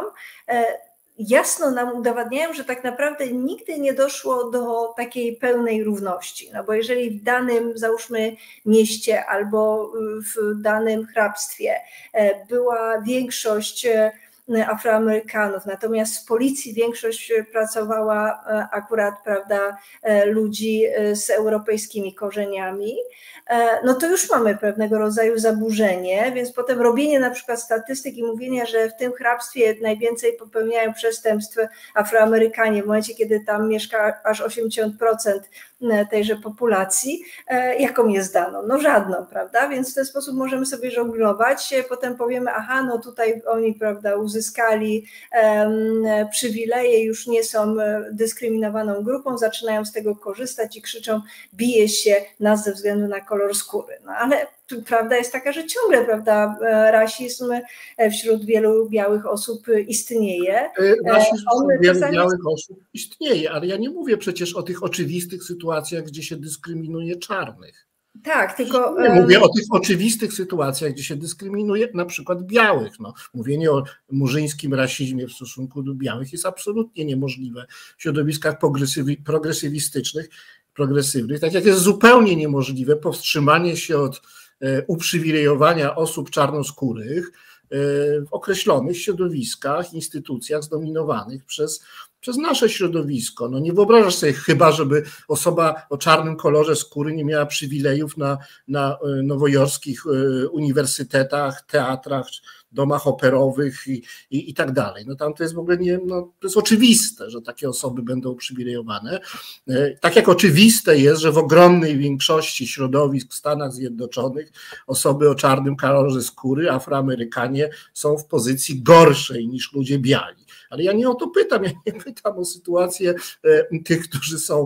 jasno nam udowadniają, że tak naprawdę nigdy nie doszło do takiej pełnej równości. No bo jeżeli w danym, załóżmy, mieście albo w danym hrabstwie była większość Afroamerykanów, natomiast w policji większość pracowała akurat, prawda, ludzi z europejskimi korzeniami, no to już mamy pewnego rodzaju zaburzenie, więc potem robienie na przykład statystyk i mówienia, że w tym hrabstwie najwięcej popełniają przestępstw Afroamerykanie w momencie, kiedy tam mieszka aż 80% tejże populacji, jaką jest daną? No żadną, prawda? Więc w ten sposób możemy sobie żonglować, potem powiemy, aha, no tutaj oni, prawda, uzyskali przywileje, już nie są dyskryminowaną grupą, zaczynają z tego korzystać i krzyczą, bije się nas ze względu na kolor skóry. No ale prawda jest taka, że ciągle, prawda, rasizm wśród wielu białych osób istnieje. Rasizm wśród wielu białych osób istnieje, ale ja nie mówię przecież o tych oczywistych sytuacjach, gdzie się dyskryminuje czarnych. Tak, tylko... Nie mówię o tych oczywistych sytuacjach, gdzie się dyskryminuje na przykład białych. No, mówienie o murzyńskim rasizmie w stosunku do białych jest absolutnie niemożliwe w środowiskach progresywnych, tak jak jest zupełnie niemożliwe powstrzymanie się od uprzywilejowania osób czarnoskórych w określonych środowiskach, instytucjach zdominowanych przez nasze środowisko. No nie wyobrażasz sobie chyba, żeby osoba o czarnym kolorze skóry nie miała przywilejów na nowojorskich uniwersytetach, teatrach, domach operowych i tak dalej. No tam to jest w ogóle to jest oczywiste, że takie osoby będą uprzywilejowane. Tak jak oczywiste jest, że w ogromnej większości środowisk w Stanach Zjednoczonych osoby o czarnym kolorze skóry, Afroamerykanie, są w pozycji gorszej niż ludzie biali. Ale ja nie o to pytam, ja nie pytam o sytuację tych, którzy są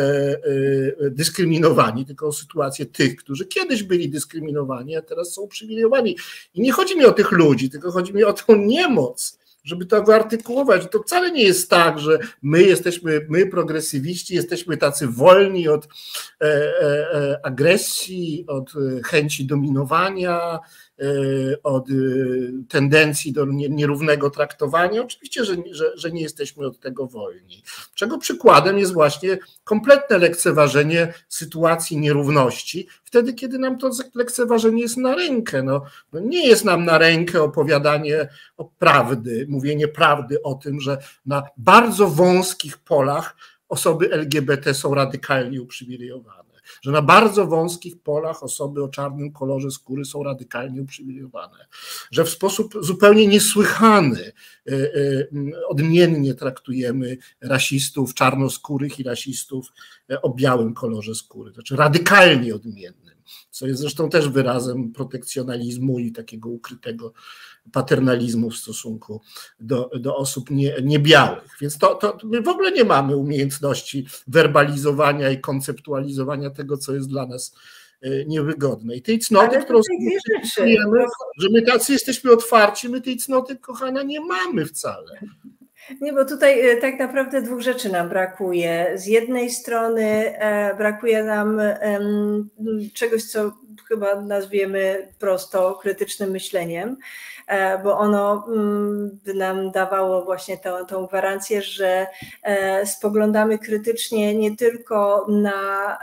dyskryminowani, tylko o sytuację tych, którzy kiedyś byli dyskryminowani, a teraz są uprzywilejowani. I nie chodzi mi o tych ludzi, tylko chodzi mi o tą niemoc, żeby to wyartykułować. To wcale nie jest tak, że my progresywiści jesteśmy tacy wolni od agresji, od chęci dominowania, od tendencji do nierównego traktowania. Oczywiście, że nie jesteśmy od tego wolni. Czego przykładem jest właśnie kompletne lekceważenie sytuacji nierówności, wtedy, kiedy nam to lekceważenie jest na rękę. No, nie jest nam na rękę opowiadanie o prawdy, mówienie prawdy o tym, że na bardzo wąskich polach osoby LGBT są radykalnie uprzywilejowane, że na bardzo wąskich polach osoby o czarnym kolorze skóry są radykalnie uprzywilejowane, że w sposób zupełnie niesłychany odmiennie traktujemy rasistów czarnoskórych i rasistów o białym kolorze skóry, znaczy radykalnie odmiennym, co jest zresztą też wyrazem protekcjonalizmu i takiego ukrytego paternalizmu w stosunku do osób niebiałych. Więc to my w ogóle nie mamy umiejętności werbalizowania i konceptualizowania tego, co jest dla nas niewygodne. I tej cnoty, którą czujemy, że my tacy jesteśmy otwarci, my tej cnoty, kochana, nie mamy wcale. Nie, bo tutaj tak naprawdę dwóch rzeczy nam brakuje. Z jednej strony brakuje nam czegoś, co chyba nazwiemy prosto krytycznym myśleniem, bo ono by nam dawało właśnie tą gwarancję, że spoglądamy krytycznie nie tylko na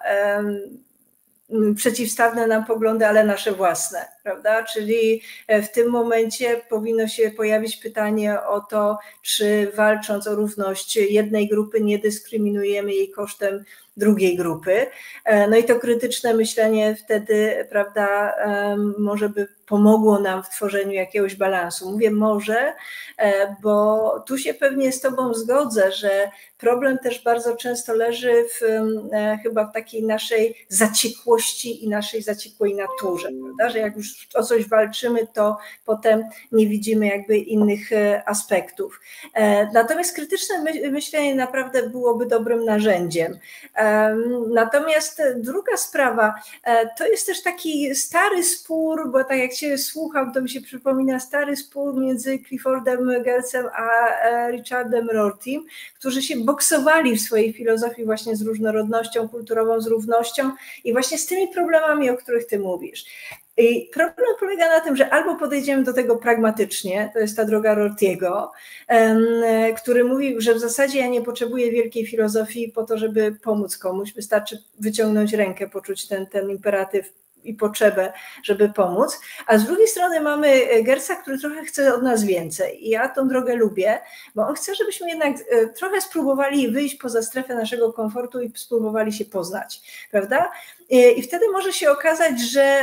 przeciwstawne nam poglądy, ale nasze własne, prawda? Czyli w tym momencie powinno się pojawić pytanie o to, czy walcząc o równość jednej grupy nie dyskryminujemy jej kosztem drugiej grupy. No i to krytyczne myślenie wtedy, prawda, może by pomogło nam w tworzeniu jakiegoś balansu. Mówię może, bo tu się pewnie z Tobą zgodzę, że problem też bardzo często leży chyba w takiej naszej zaciekłości i naszej zaciekłej naturze, prawda? Że jak już o coś walczymy, to potem nie widzimy jakby innych aspektów. Natomiast krytyczne myślenie naprawdę byłoby dobrym narzędziem. Natomiast druga sprawa, to jest też taki stary spór, bo tak jak Cię słucham, to mi się przypomina stary spór między Cliffordem Geertzem a Richardem Rortym, którzy się boksowali w swojej filozofii właśnie z różnorodnością kulturową, z równością i właśnie z tymi problemami, o których Ty mówisz. I problem polega na tym, że albo podejdziemy do tego pragmatycznie, to jest ta droga Rorty'ego, który mówi, że w zasadzie ja nie potrzebuję wielkiej filozofii po to, żeby pomóc komuś, wystarczy wyciągnąć rękę, poczuć ten imperatyw i potrzebę, żeby pomóc, a z drugiej strony mamy Geertza, który trochę chce od nas więcej i ja tą drogę lubię, bo on chce, żebyśmy jednak trochę spróbowali wyjść poza strefę naszego komfortu i spróbowali się poznać, prawda? I wtedy może się okazać, że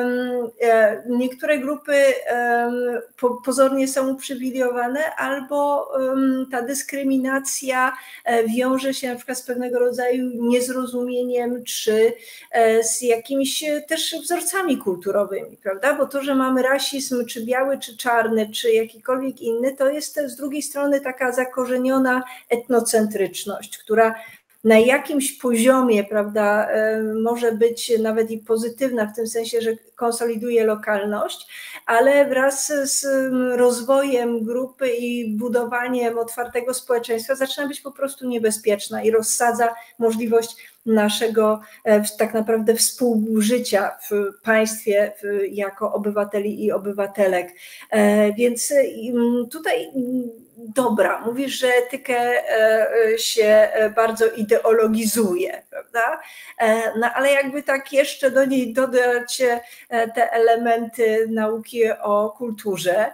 niektóre grupy pozornie są uprzywilejowane albo ta dyskryminacja wiąże się na przykład z pewnego rodzaju niezrozumieniem czy z jakimiś też wzorcami kulturowymi, prawda? Bo to, że mamy rasizm czy biały, czy czarny, czy jakikolwiek inny, to jest z drugiej strony taka zakorzeniona etnocentryczność, która na jakimś poziomie, prawda, może być nawet i pozytywna w tym sensie, że konsoliduje lokalność, ale wraz z rozwojem grupy i budowaniem otwartego społeczeństwa zaczyna być po prostu niebezpieczna i rozsadza możliwość naszego tak naprawdę współżycia w państwie jako obywateli i obywatelek. Więc tutaj dobra, mówisz, że etykę się bardzo ideologizuje, prawda? No ale jakby tak jeszcze do niej dodać te elementy nauki o kulturze,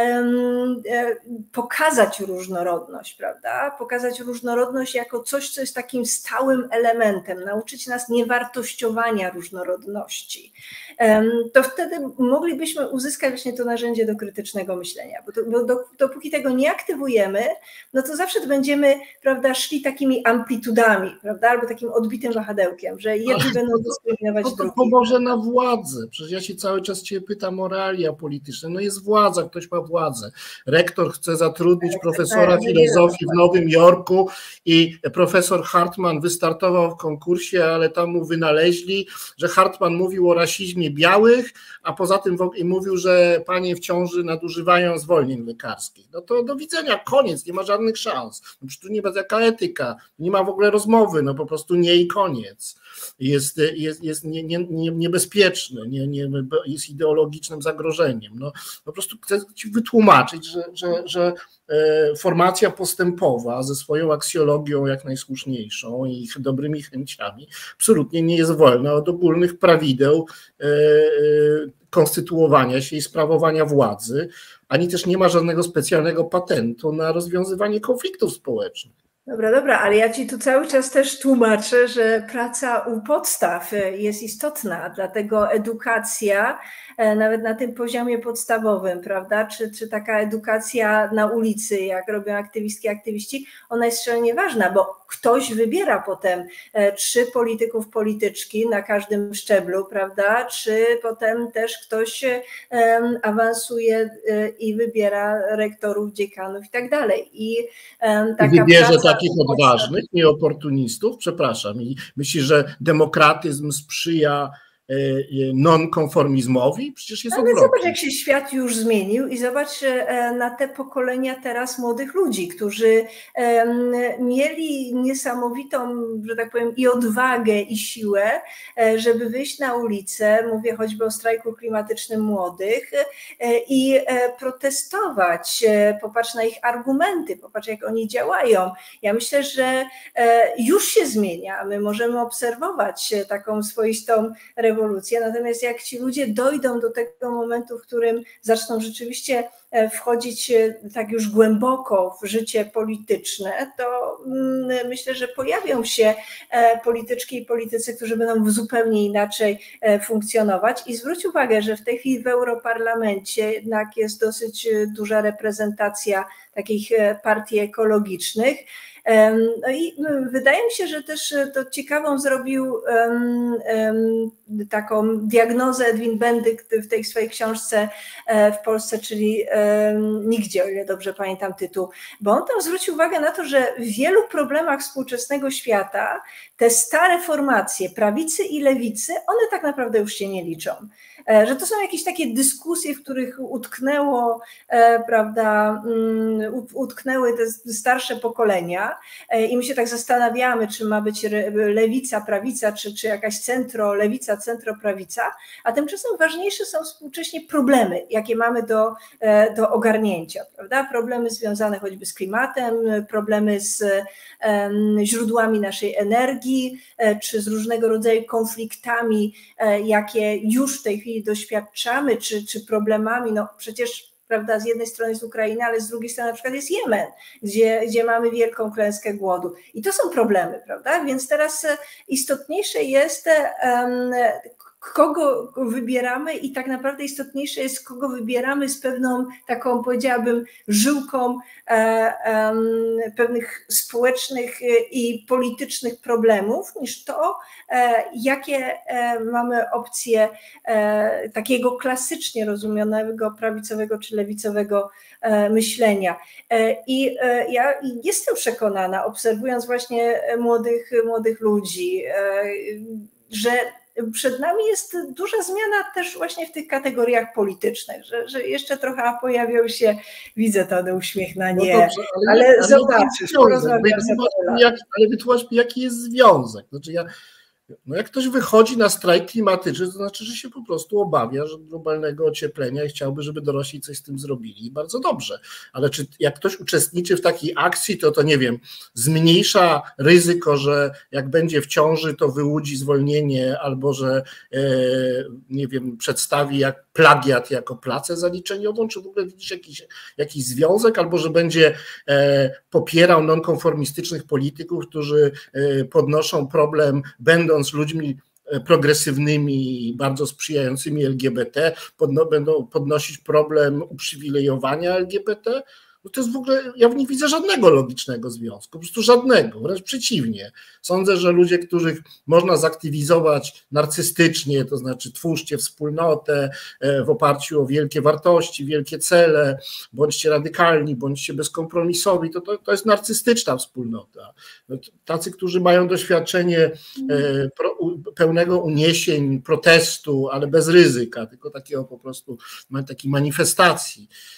pokazać różnorodność, prawda? Pokazać różnorodność jako coś, co jest takim stałym elementem, nauczyć nas niewartościowania różnorodności. To wtedy moglibyśmy uzyskać właśnie to narzędzie do krytycznego myślenia, bo dopóki tego nie aktywujemy, no to zawsze będziemy, prawda, szli takimi amplitudami, prawda, albo takim odbitym wahadełkiem, że jedni będą dyskryminować drugich. To pomoże na władzę. Przecież ja się cały czas Ciebie pytam o realia polityczne. No jest władza, ktoś ma władzę. Rektor chce zatrudnić profesora filozofii w Nowym Jorku i profesor Hartman wystartował w konkursie, ale tam mu wynaleźli, że Hartman mówił o rasizmie białych, a poza tym mówił, że panie w ciąży nadużywają zwolnień lekarskich. No to do widzenia, koniec, nie ma żadnych szans. No przecież tu nie ma jaka etyka, nie ma w ogóle rozmowy, no po prostu nie i koniec. koniec, jest niebezpieczny, jest ideologicznym zagrożeniem. No, po prostu chcę ci wytłumaczyć, że formacja postępowa ze swoją aksjologią jak najsłuszniejszą i ich dobrymi chęciami absolutnie nie jest wolna od ogólnych prawideł konstytuowania się i sprawowania władzy, ani też nie ma żadnego specjalnego patentu na rozwiązywanie konfliktów społecznych. Dobra, ale ja ci tu cały czas też tłumaczę, że praca u podstaw jest istotna, dlatego edukacja, nawet na tym poziomie podstawowym, prawda, czy taka edukacja na ulicy, jak robią aktywistki, aktywiści, ona jest szalenie ważna, bo ktoś wybiera potem 3 polityków, polityczki na każdym szczeblu, prawda, czy potem też ktoś awansuje i wybiera rektorów, dziekanów i tak dalej. I wybierze takich odważnych, nieoportunistów, przepraszam, i myślisz, że demokratyzm sprzyja nonkonformizmowi? Przecież jest odwrotnie. Zobacz, jak się świat już zmienił i zobacz na te pokolenia teraz młodych ludzi, którzy mieli niesamowitą, że tak powiem, i odwagę, i siłę, żeby wyjść na ulicę, mówię choćby o strajku klimatycznym młodych, i protestować. Popatrz na ich argumenty, popatrz, jak oni działają. Ja myślę, że już się zmienia. My możemy obserwować taką swoistą rewolucję, natomiast jak ci ludzie dojdą do tego momentu, w którym zaczną rzeczywiście wchodzić tak już głęboko w życie polityczne, to myślę, że pojawią się polityczki i politycy, którzy będą zupełnie inaczej funkcjonować. I zwróć uwagę, że w tej chwili w Europarlamencie jednak jest dosyć duża reprezentacja takich partii ekologicznych. No i wydaje mi się, że też to ciekawą zrobił taką diagnozę Edwin Bendykt w tej swojej książce w Polsce, czyli Nigdzie, o ile dobrze pamiętam tytuł, bo on tam zwrócił uwagę na to, że w wielu problemach współczesnego świata te stare formacje prawicy i lewicy, one tak naprawdę już się nie liczą. Że to są jakieś takie dyskusje, w których utknęły te starsze pokolenia i my się tak zastanawiamy, czy ma być lewica, prawica, czy jakaś centro-lewica, centro-prawica, a tymczasem ważniejsze są współcześnie problemy, jakie mamy do ogarnięcia, prawda? Problemy związane choćby z klimatem, problemy z źródłami naszej energii, czy z różnego rodzaju konfliktami, jakie już w tej chwili doświadczamy, czy problemami, no przecież, prawda, z jednej strony jest Ukraina, ale z drugiej strony na przykład jest Jemen, gdzie mamy wielką klęskę głodu. I to są problemy, prawda? Więc teraz istotniejsze jest, kogo wybieramy i tak naprawdę istotniejsze jest, kogo wybieramy z pewną taką, powiedziałabym, żyłką pewnych społecznych i politycznych problemów, niż to, jakie mamy opcje takiego klasycznie rozumianego prawicowego czy lewicowego myślenia. I ja jestem przekonana, obserwując właśnie młodych ludzi, że przed nami jest duża zmiana też właśnie w tych kategoriach politycznych, że jeszcze trochę pojawią się, widzę to uśmiech na nie, no dobrze, ale zobaczysz, porozmawiam sobie. Ale wytłumacz mi, jaki jest związek. Znaczy jak ktoś wychodzi na strajk klimatyczny, to znaczy, że się po prostu obawia globalnego ocieplenia i chciałby, żeby dorośli coś z tym zrobili. I bardzo dobrze. Ale czy jak ktoś uczestniczy w takiej akcji, to nie wiem, zmniejsza ryzyko, że jak będzie w ciąży, to wyłudzi zwolnienie, albo że nie wiem, przedstawi jak plagiat jako pracę zaliczeniową, czy w ogóle widzisz jakiś związek, albo że będzie popierał nonkonformistycznych polityków, którzy podnoszą problem, będąc ludźmi progresywnymi i bardzo sprzyjającymi LGBT, będą podnosić problem uprzywilejowania LGBT. No to jest w ogóle, ja nie widzę żadnego logicznego związku, po prostu żadnego, wręcz przeciwnie. Sądzę, że ludzie, których można zaktywizować narcystycznie, to znaczy twórzcie wspólnotę w oparciu o wielkie wartości, wielkie cele, bądźcie radykalni, bądźcie bezkompromisowi, to jest narcystyczna wspólnota. Tacy, którzy mają doświadczenie pełnego uniesień, protestu, ale bez ryzyka, tylko takiego po prostu takiej manifestacji,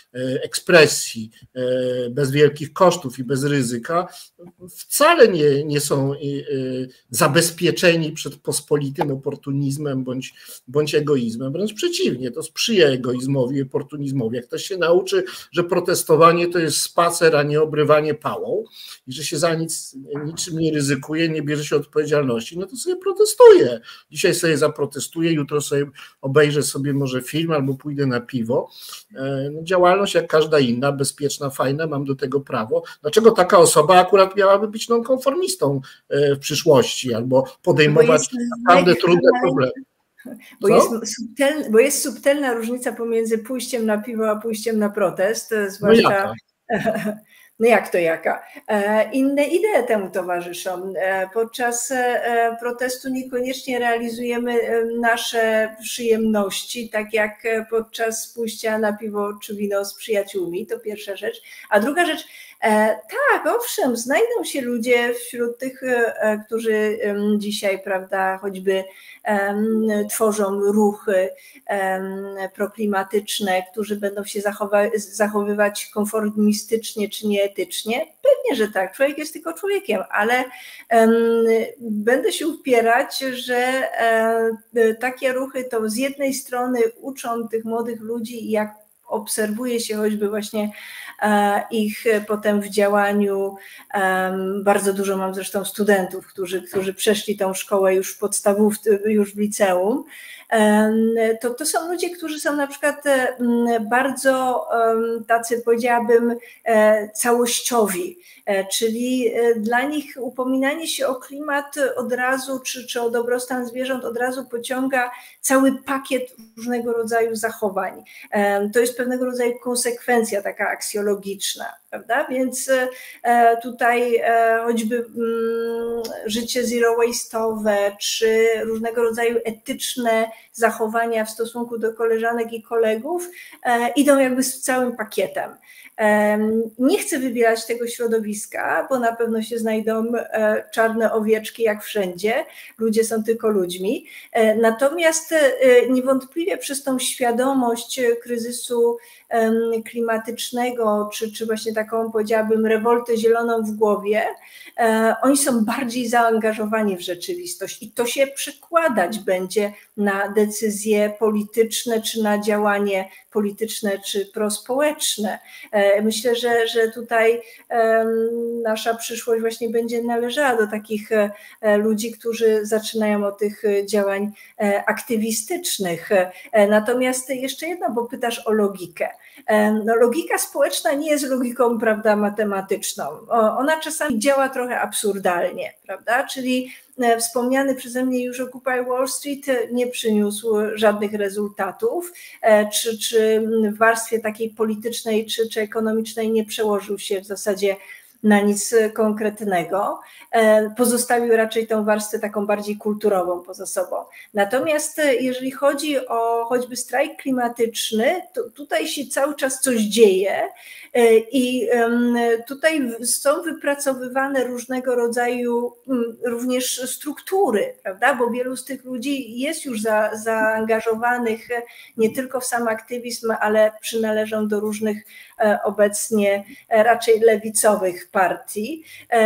ekspresji, bez wielkich kosztów i bez ryzyka, wcale nie są zabezpieczeni przed pospolitym oportunizmem bądź egoizmem. Wręcz przeciwnie, to sprzyja egoizmowi i oportunizmowi. Jak ktoś się nauczy, że protestowanie to jest spacer, a nie obrywanie pałą i że się za niczym nie ryzykuje, nie bierze się odpowiedzialności, no to sobie protestuje. Dzisiaj sobie zaprotestuję, jutro sobie obejrzę sobie może film albo pójdę na piwo. Działalność jak każda inna, bezpieczna, fajna, mam do tego prawo. Dlaczego taka osoba akurat miałaby być nonkonformistą w przyszłości albo podejmować naprawdę trudne problemy? Bo jest subtelna różnica pomiędzy pójściem na piwo a pójściem na protest, zwłaszcza... No jak to jaka? Inne idee temu towarzyszą. Podczas protestu niekoniecznie realizujemy nasze przyjemności, tak jak podczas pójścia na piwo czy wino z przyjaciółmi, to pierwsza rzecz. A druga rzecz, tak, owszem, znajdą się ludzie wśród tych, którzy dzisiaj, prawda, choćby tworzą ruchy proklimatyczne, którzy będą się zachowywać konformistycznie czy nieetycznie. Pewnie, że tak, człowiek jest tylko człowiekiem, ale będę się upierać, że takie ruchy to z jednej strony uczą tych młodych ludzi i jak obserwuje się choćby właśnie ich potem w działaniu. Bardzo dużo mam zresztą studentów, którzy przeszli tą szkołę już w podstawówce, już w liceum. To są ludzie, którzy są na przykład bardzo tacy, powiedziałabym, całościowi, czyli dla nich upominanie się o klimat od razu, czy o dobrostan zwierząt od razu pociąga cały pakiet różnego rodzaju zachowań. To jest pewnego rodzaju konsekwencja taka aksjologiczna, prawda? Więc tutaj choćby życie zero waste'owe, czy różnego rodzaju etyczne zachowania w stosunku do koleżanek i kolegów idą jakby z całym pakietem. Nie chcę wybierać tego środowiska, bo na pewno się znajdą czarne owieczki jak wszędzie, ludzie są tylko ludźmi, natomiast niewątpliwie przez tą świadomość kryzysu klimatycznego, czy właśnie taką, powiedziałabym, rewoltę zieloną w głowie, oni są bardziej zaangażowani w rzeczywistość i to się przekładać będzie na decyzje polityczne, czy na działanie polityczne, czy prospołeczne. Myślę, że tutaj nasza przyszłość właśnie będzie należała do takich ludzi, którzy zaczynają od tych działań aktywistycznych. Natomiast jeszcze jedno, bo pytasz o logikę. No, logika społeczna nie jest logiką, prawda, matematyczną. Ona czasami działa trochę absurdalnie, prawda? Czyli wspomniany przeze mnie już Occupy Wall Street nie przyniósł żadnych rezultatów, czy w warstwie takiej politycznej czy ekonomicznej nie przełożył się w zasadzie na nic konkretnego, pozostawił raczej tą warstwę taką bardziej kulturową poza sobą. Natomiast jeżeli chodzi o choćby strajk klimatyczny, to tutaj się cały czas coś dzieje i tutaj są wypracowywane różnego rodzaju również struktury, prawda? Bo wielu z tych ludzi jest już zaangażowanych nie tylko w sam aktywizm, ale przynależą do różnych obecnie raczej lewicowych partii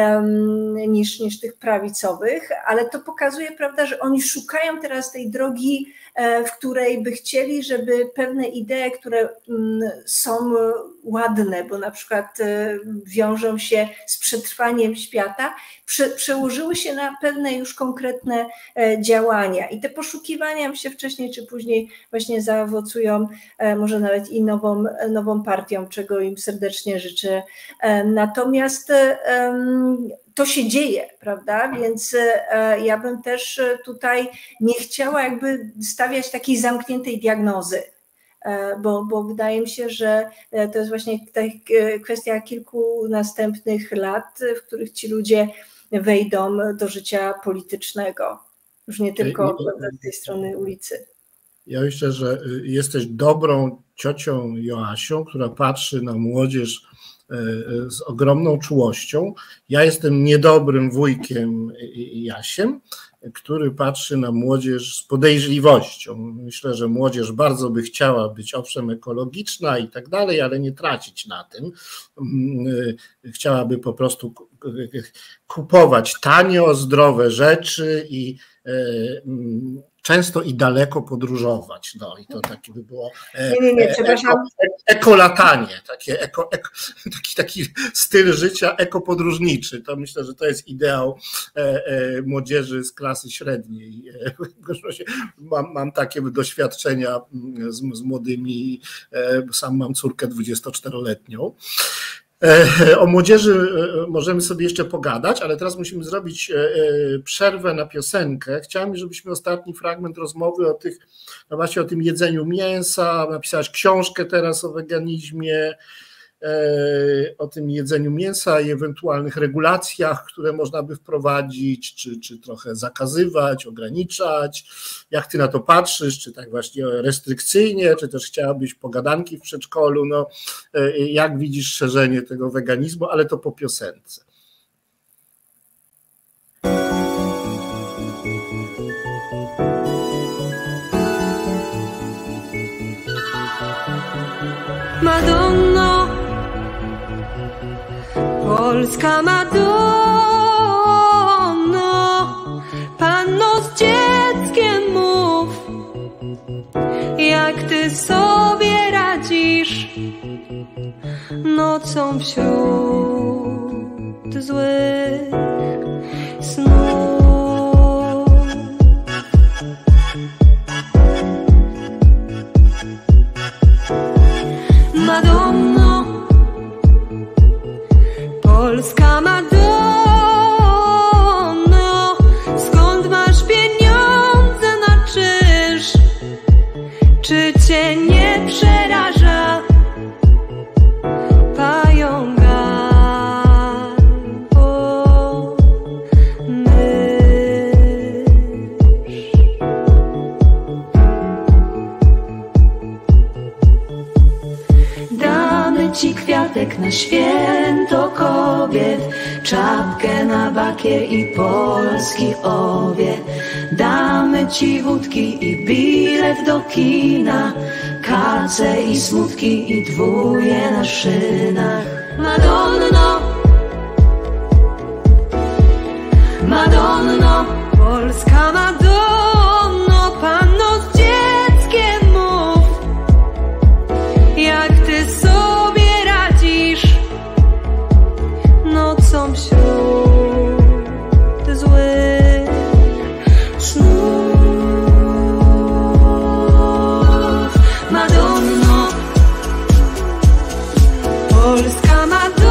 niż tych prawicowych, ale to pokazuje, prawda, że oni szukają teraz tej drogi, w której by chcieli, żeby pewne idee, które są ładne, bo na przykład wiążą się z przetrwaniem świata, przełożyły się na pewne już konkretne działania. I te poszukiwania, myślę, wcześniej czy później właśnie zaowocują może nawet i nową partią, czego im serdecznie życzę. Natomiast to się dzieje, prawda? Więc ja bym też tutaj nie chciała jakby stawiać takiej zamkniętej diagnozy, bo wydaje mi się, że to jest właśnie kwestia kilku następnych lat, w których ci ludzie wejdą do życia politycznego, już nie tylko z tej strony ulicy. Ja myślę, że jesteś dobrą ciocią Joasią, która patrzy na młodzież z ogromną czułością. Ja jestem niedobrym wujkiem Jasiem, który patrzy na młodzież z podejrzliwością. Myślę, że młodzież bardzo by chciała być owszem ekologiczna i tak dalej, ale nie tracić na tym. Chciałaby po prostu kupować tanio, zdrowe rzeczy i często i daleko podróżować. No i to takie by było ekolatanie, taki styl życia ekopodróżniczy. To myślę, że to jest ideał młodzieży z klasy średniej. Mam takie doświadczenia z młodymi, sam mam córkę 24-letnią. O młodzieży możemy sobie jeszcze pogadać, ale teraz musimy zrobić przerwę na piosenkę. Chciałem, żebyśmy ostatni fragment rozmowy właśnie o tym jedzeniu mięsa, napisałaś książkę teraz o weganizmie, o tym jedzeniu mięsa i ewentualnych regulacjach, które można by wprowadzić, czy trochę zakazywać, ograniczać. Jak ty na to patrzysz, czy tak właśnie restrykcyjnie, czy też chciałabyś pogadanki w przedszkolu, no, jak widzisz szerzenie tego weganizmu, ale to po piosence. Madonno, Polska Madonno, panno z dzieckiem mów, jak ty sobie radzisz nocą wśród złych snów. Madonno, Polska Madonno, skąd masz pieniądze na czyż? Czy cię nie przeraża pająk albo mysz? Damy ci kwiatek na święto kobiet, czapkę na bakier i polski owiec. Damy ci wódki i bilet do kina, kace i smutki i dwóje na szynach. Madonno, Madonno, Polska Madonno, panno z dzieckiem mów, jak ty sobie radzisz nocą wśród złych snów. Madonno, Polska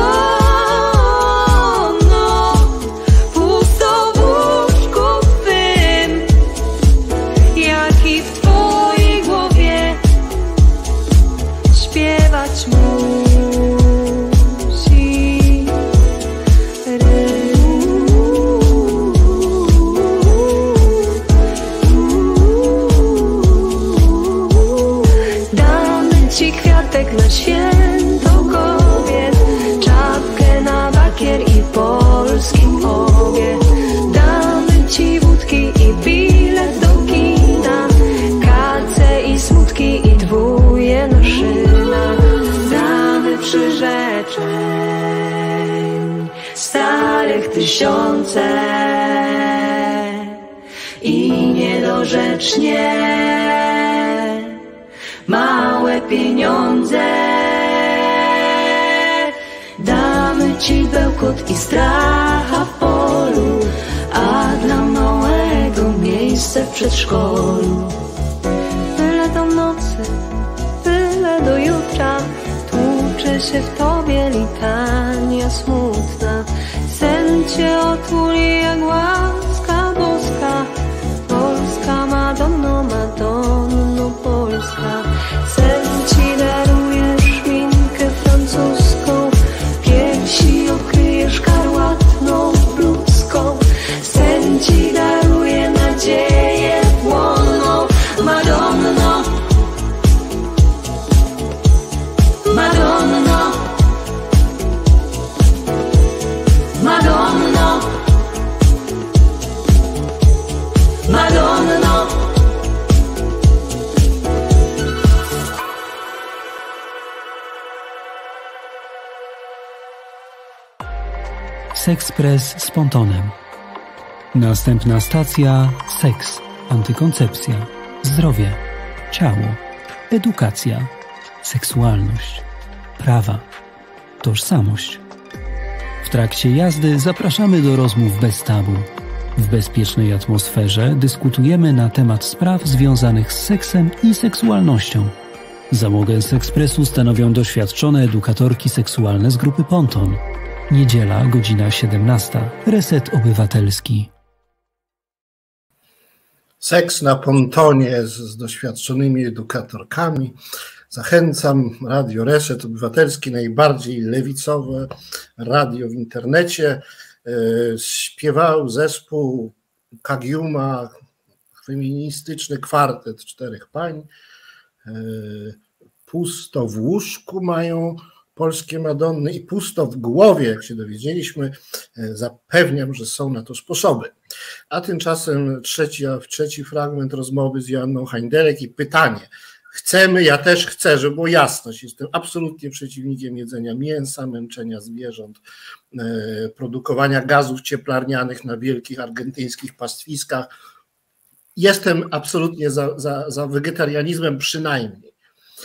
Madonno, pusto w łóżku twym, jak i w twojej głowie śpiewać musi Damy ci kwiatek na święto kobiet, czapkę na bakier i polski owiec. Damy ci wódki i bilet do kina, kace i smutki i dwóje na szynach. Damy przyrzeczeń starych tysiące i niedorzecznie małe pieniądze. Damy ci bełkot i stracha w polu, a dla małego miejsce w przedszkolu. Byle do nocy, byle do jutra, tłucze się w tobie litania smutna. Sen cię otuli jak łaska boska, Polska Madonno, Madonno Polska. Sen ci daruje szminkę francuską, piersi okryje szkarłatną bluzką. Sen ci daruje nadzieję płonną. Madonno, Madonno, Madonno, Sexpress z Pontonem. Następna stacja: seks, antykoncepcja, zdrowie, ciało, edukacja, seksualność, prawa, tożsamość. W trakcie jazdy zapraszamy do rozmów bez tabu. W bezpiecznej atmosferze dyskutujemy na temat spraw związanych z seksem i seksualnością. Załogę Sexpressu stanowią doświadczone edukatorki seksualne z grupy Ponton. Niedziela, godzina 17. Reset Obywatelski. Seks na Pontonie z doświadczonymi edukatorkami. Zachęcam, Radio Reset Obywatelski, najbardziej lewicowe radio w internecie. Śpiewał zespół Kagiuma, feministyczny kwartet 4 pań. Pusto w łóżku mają polskie Madonny i pusto w głowie, jak się dowiedzieliśmy. Zapewniam, że są na to sposoby. A tymczasem trzeci fragment rozmowy z Joanną Hańderek i pytanie. Chcemy, ja też chcę, żeby było jasność. Jestem absolutnie przeciwnikiem jedzenia mięsa, męczenia zwierząt, produkowania gazów cieplarnianych na wielkich argentyńskich pastwiskach. Jestem absolutnie za wegetarianizmem przynajmniej.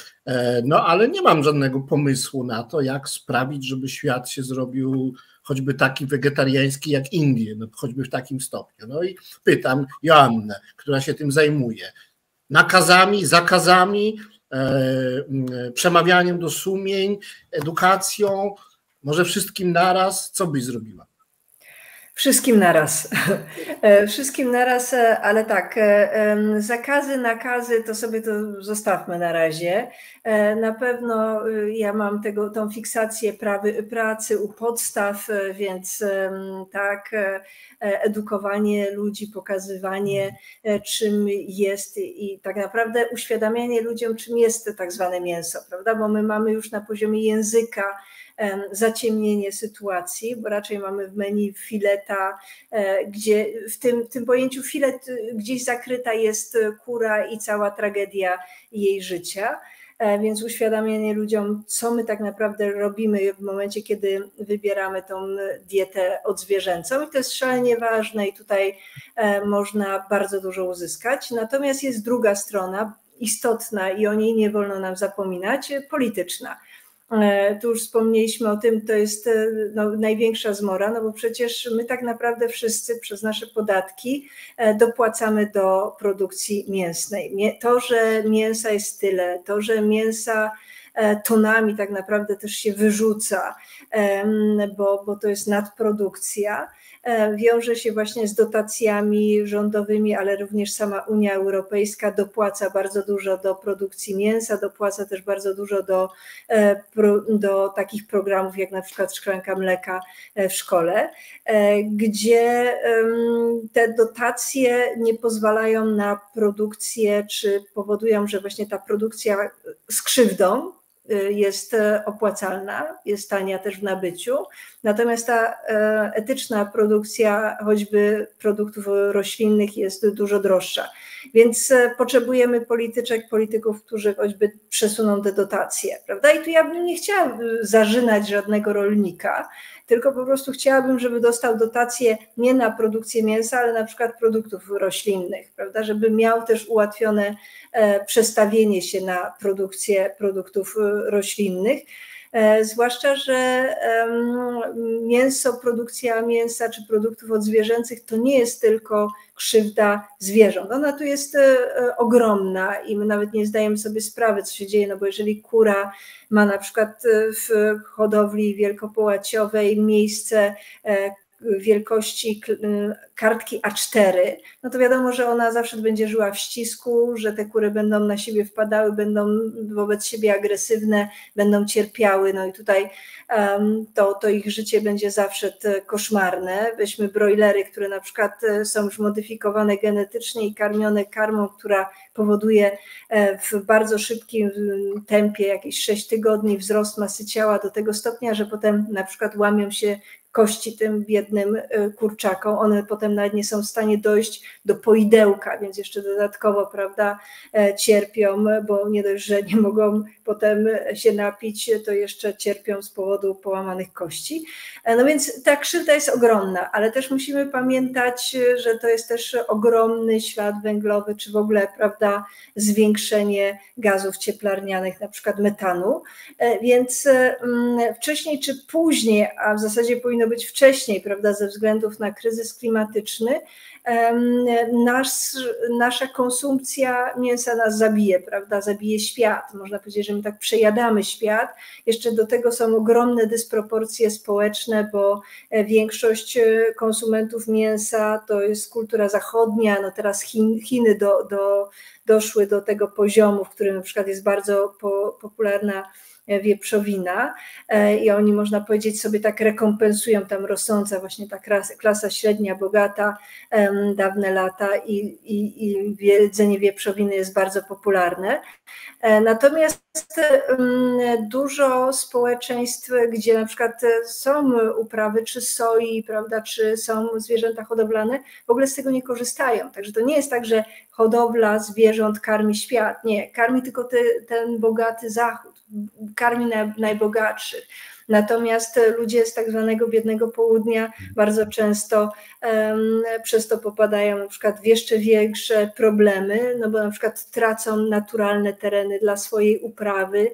No ale nie mam żadnego pomysłu na to, jak sprawić, żeby świat się zrobił choćby taki wegetariański jak Indie, no choćby w takim stopniu. No i pytam Joannę, która się tym zajmuje. Nakazami, zakazami, przemawianiem do sumień, edukacją, może wszystkim naraz, co byś zrobiła? Wszystkim naraz. Wszystkim naraz, ale tak, zakazy, nakazy to sobie to zostawmy na razie. Na pewno ja mam tą fiksację pracy u podstaw, więc tak, edukowanie ludzi, pokazywanie czym jest i tak naprawdę uświadamianie ludziom czym jest tak zwane mięso, prawda, bo my mamy już na poziomie języka zaciemnienie sytuacji, bo raczej mamy w menu fileta, gdzie w tym pojęciu filet gdzieś zakryta jest kura i cała tragedia jej życia, więc uświadamianie ludziom, co my tak naprawdę robimy w momencie, kiedy wybieramy tą dietę odzwierzęcą i to jest szalenie ważne i tutaj można bardzo dużo uzyskać. Natomiast jest druga strona, istotna i o niej nie wolno nam zapominać, polityczna. Tu już wspomnieliśmy o tym, to jest największa zmora, no bo przecież my tak naprawdę wszyscy przez nasze podatki dopłacamy do produkcji mięsnej. To, że mięsa jest tyle, to, że mięsa tonami tak naprawdę też się wyrzuca, bo to jest nadprodukcja, wiąże się właśnie z dotacjami rządowymi, ale również sama Unia Europejska dopłaca bardzo dużo do produkcji mięsa, dopłaca też bardzo dużo do takich programów jak na przykład szklanka mleka w szkole, gdzie te dotacje nie pozwalają na produkcję, czy powodują, że właśnie ta produkcja z krzywdą jest opłacalna, jest tania też w nabyciu, natomiast ta etyczna produkcja choćby produktów roślinnych jest dużo droższa. Więc potrzebujemy polityków, którzy choćby przesuną te dotacje, prawda? I tu ja bym nie chciała zarzynać żadnego rolnika, tylko po prostu chciałabym, żeby dostał dotację nie na produkcję mięsa, ale na przykład produktów roślinnych, prawda? Żeby miał też ułatwione przestawienie się na produkcję produktów roślinnych. Zwłaszcza, że produkcja mięsa czy produktów odzwierzęcych to nie jest tylko krzywda zwierząt. Ona tu jest ogromna i my nawet nie zdajemy sobie sprawy, co się dzieje, no bo jeżeli kura ma na przykład w hodowli wielkopołaciowej miejsce wielkości kartki A4, no to wiadomo, że ona zawsze będzie żyła w ścisku, że te kury będą na siebie wpadały, będą wobec siebie agresywne, będą cierpiały, no i tutaj to ich życie będzie zawsze koszmarne. Weźmy brojlery, które na przykład są już modyfikowane genetycznie i karmione karmą, która powoduje w bardzo szybkim tempie, jakieś 6 tygodni, wzrost masy ciała do tego stopnia, że potem na przykład łamią się kości tym biednym kurczakom. One potem nawet nie są w stanie dojść do poidełka, więc jeszcze dodatkowo, prawda, cierpią, bo nie dość, że nie mogą potem się napić, to jeszcze cierpią z powodu połamanych kości. No więc ta krzywda jest ogromna, ale też musimy pamiętać, że to jest też ogromny ślad węglowy, czy w ogóle, prawda, zwiększenie gazów cieplarnianych, na przykład metanu, więc wcześniej czy później, a w zasadzie powinno być wcześniej, prawda, ze względów na kryzys klimatyczny, nasza konsumpcja mięsa nas zabije, prawda, zabije świat. Można powiedzieć, że my tak przejadamy świat. Jeszcze do tego są ogromne dysproporcje społeczne, bo większość konsumentów mięsa to jest kultura zachodnia, no teraz Chiny doszły do tego poziomu, w którym na przykład jest bardzo popularna wieprzowina i oni, można powiedzieć, sobie tak rekompensują, tam rosnąca właśnie ta klasa średnia, bogata, dawne lata i jedzenie wieprzowiny jest bardzo popularne. Natomiast dużo społeczeństw, gdzie na przykład są uprawy czy soi, prawda, czy są zwierzęta hodowlane, w ogóle z tego nie korzystają. Także to nie jest tak, że hodowla zwierząt karmi świat. Nie, karmi tylko ten bogaty Zachód, karmi najbogatszych. Natomiast ludzie z tak zwanego biednego południa bardzo często przez to popadają na przykład w jeszcze większe problemy, no bo na przykład tracą naturalne tereny dla swojej uprawy,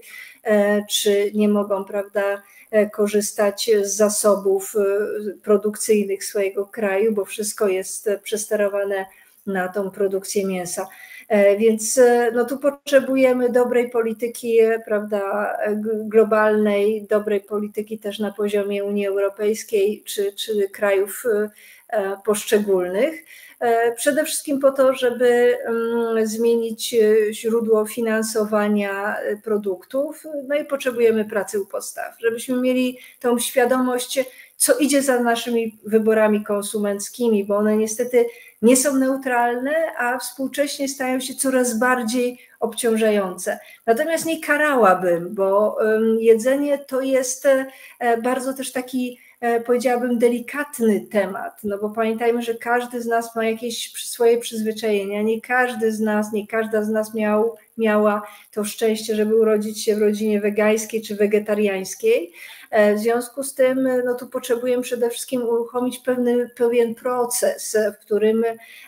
czy nie mogą, prawda, korzystać z zasobów produkcyjnych swojego kraju, bo wszystko jest przesterowane na tą produkcję mięsa. Więc no tu potrzebujemy dobrej polityki, prawda, globalnej, dobrej polityki też na poziomie Unii Europejskiej czy krajów poszczególnych. Przede wszystkim po to, żeby zmienić źródło finansowania produktów, no i potrzebujemy pracy u podstaw, żebyśmy mieli tą świadomość, co idzie za naszymi wyborami konsumenckimi, bo one niestety nie są neutralne, a współcześnie stają się coraz bardziej obciążające. Natomiast nie karałabym, bo jedzenie to jest bardzo też taki, powiedziałabym, delikatny temat, no bo pamiętajmy, że każdy z nas ma jakieś swoje przyzwyczajenia, nie każda z nas miała to szczęście, żeby urodzić się w rodzinie wegańskiej czy wegetariańskiej. W związku z tym no tu potrzebujemy przede wszystkim uruchomić pewien proces, w którym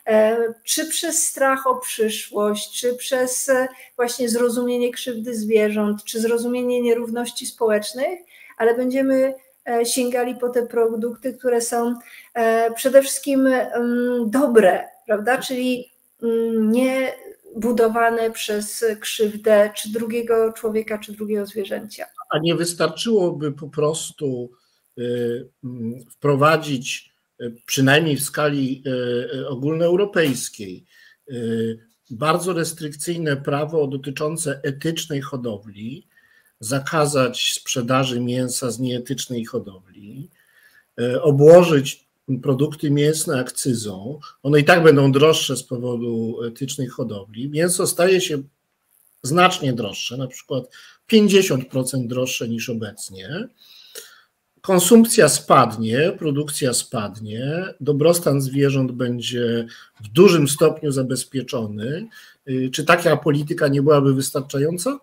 czy przez strach o przyszłość, czy przez właśnie zrozumienie krzywdy zwierząt, czy zrozumienie nierówności społecznych, ale będziemy sięgali po te produkty, które są przede wszystkim dobre, prawda, czyli nie budowane przez krzywdę czy drugiego człowieka, czy drugiego zwierzęcia. A nie wystarczyłoby po prostu wprowadzić, przynajmniej w skali ogólnoeuropejskiej, bardzo restrykcyjne prawo dotyczące etycznej hodowli, zakazać sprzedaży mięsa z nieetycznej hodowli, obłożyć produkty mięsne akcyzą, one i tak będą droższe z powodu etycznej hodowli, mięso staje się znacznie droższe, na przykład 50% droższe niż obecnie, konsumpcja spadnie, produkcja spadnie, dobrostan zwierząt będzie w dużym stopniu zabezpieczony. Czy taka polityka nie byłaby wystarczająca?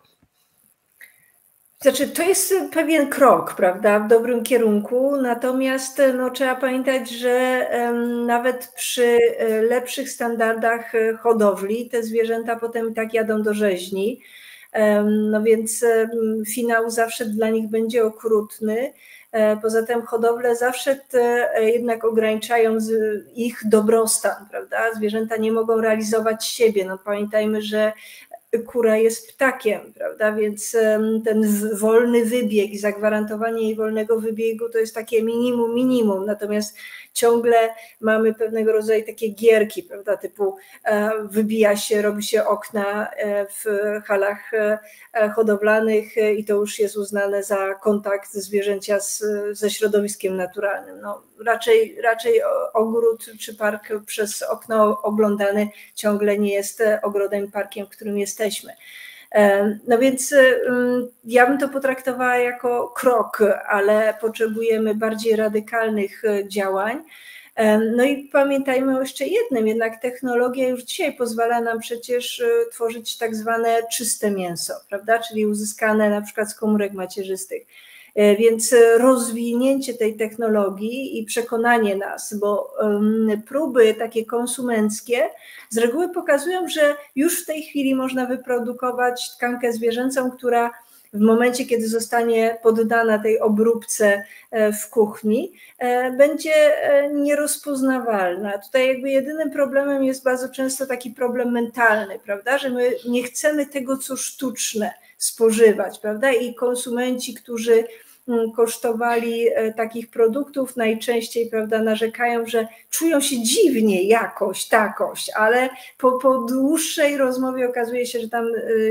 Znaczy, to jest pewien krok, prawda, w dobrym kierunku, natomiast no, trzeba pamiętać, że nawet przy lepszych standardach hodowli te zwierzęta potem i tak jadą do rzeźni, no więc finał zawsze dla nich będzie okrutny. Poza tym hodowle zawsze jednak ograniczają ich dobrostan, prawda, zwierzęta nie mogą realizować siebie, no pamiętajmy, że kura jest ptakiem, prawda, więc ten wolny wybieg i zagwarantowanie jej wolnego wybiegu to jest takie minimum, natomiast ciągle mamy pewnego rodzaju takie gierki, prawda, typu wybija się, robi się okna w halach hodowlanych i to już jest uznane za kontakt zwierzęcia ze środowiskiem naturalnym. No, raczej ogród czy park przez okno oglądany ciągle nie jest ogrodem, parkiem, w którym jesteśmy. No więc ja bym to potraktowała jako krok, ale potrzebujemy bardziej radykalnych działań. No i pamiętajmy o jeszcze jednym, jednak technologia już dzisiaj pozwala nam przecież tworzyć tak zwane czyste mięso, prawda, czyli uzyskane na przykład z komórek macierzystych. Więc rozwinięcie tej technologii i przekonanie nas, bo próby takie konsumenckie z reguły pokazują, że już w tej chwili można wyprodukować tkankę zwierzęcą, która w momencie, kiedy zostanie poddana tej obróbce w kuchni, będzie nierozpoznawalna. Tutaj jakby jedynym problemem jest bardzo często taki problem mentalny, prawda, że my nie chcemy tego, co sztuczne spożywać, prawda, i konsumenci, którzy kosztowali takich produktów, najczęściej, prawda, narzekają, że czują się dziwnie takość, ale po dłuższej rozmowie okazuje się, że tam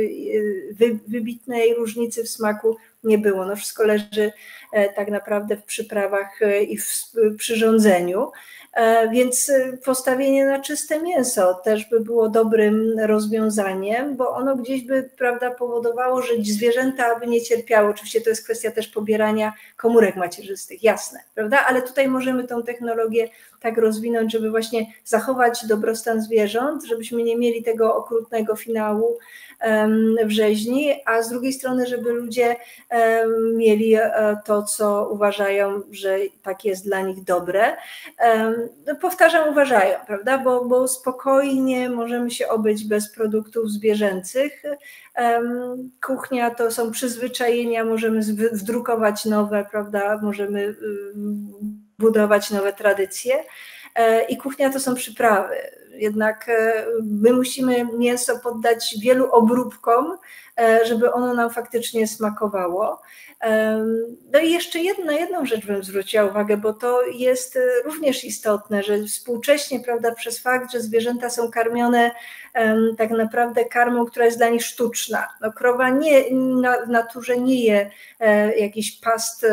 wybitnej różnicy w smaku nie było. No wszystko leży tak naprawdę w przyprawach i w przyrządzeniu. Więc postawienie na czyste mięso też by było dobrym rozwiązaniem, bo ono gdzieś by, prawda, powodowało, że zwierzęta by nie cierpiały. Oczywiście to jest kwestia też pobierania komórek macierzystych, jasne, prawda? Ale tutaj możemy tą technologię tak rozwinąć, żeby właśnie zachować dobrostan zwierząt, żebyśmy nie mieli tego okrutnego finału w rzeźni, a z drugiej strony, żeby ludzie mieli to, co uważają, że tak jest dla nich dobre. Powtarzam, uważają, prawda, bo spokojnie możemy się obyć bez produktów zwierzęcych. Kuchnia to są przyzwyczajenia, możemy wdrukować nowe, prawda, możemy budować nowe tradycje i kuchnia to są przyprawy. Jednak my musimy mięso poddać wielu obróbkom, żeby ono nam faktycznie smakowało. No i jeszcze jedną rzecz bym zwróciła uwagę, bo to jest również istotne, że współcześnie, prawda, przez fakt, że zwierzęta są karmione tak naprawdę karmą, która jest dla nich sztuczna. No, krowa w naturze nie je jakichś past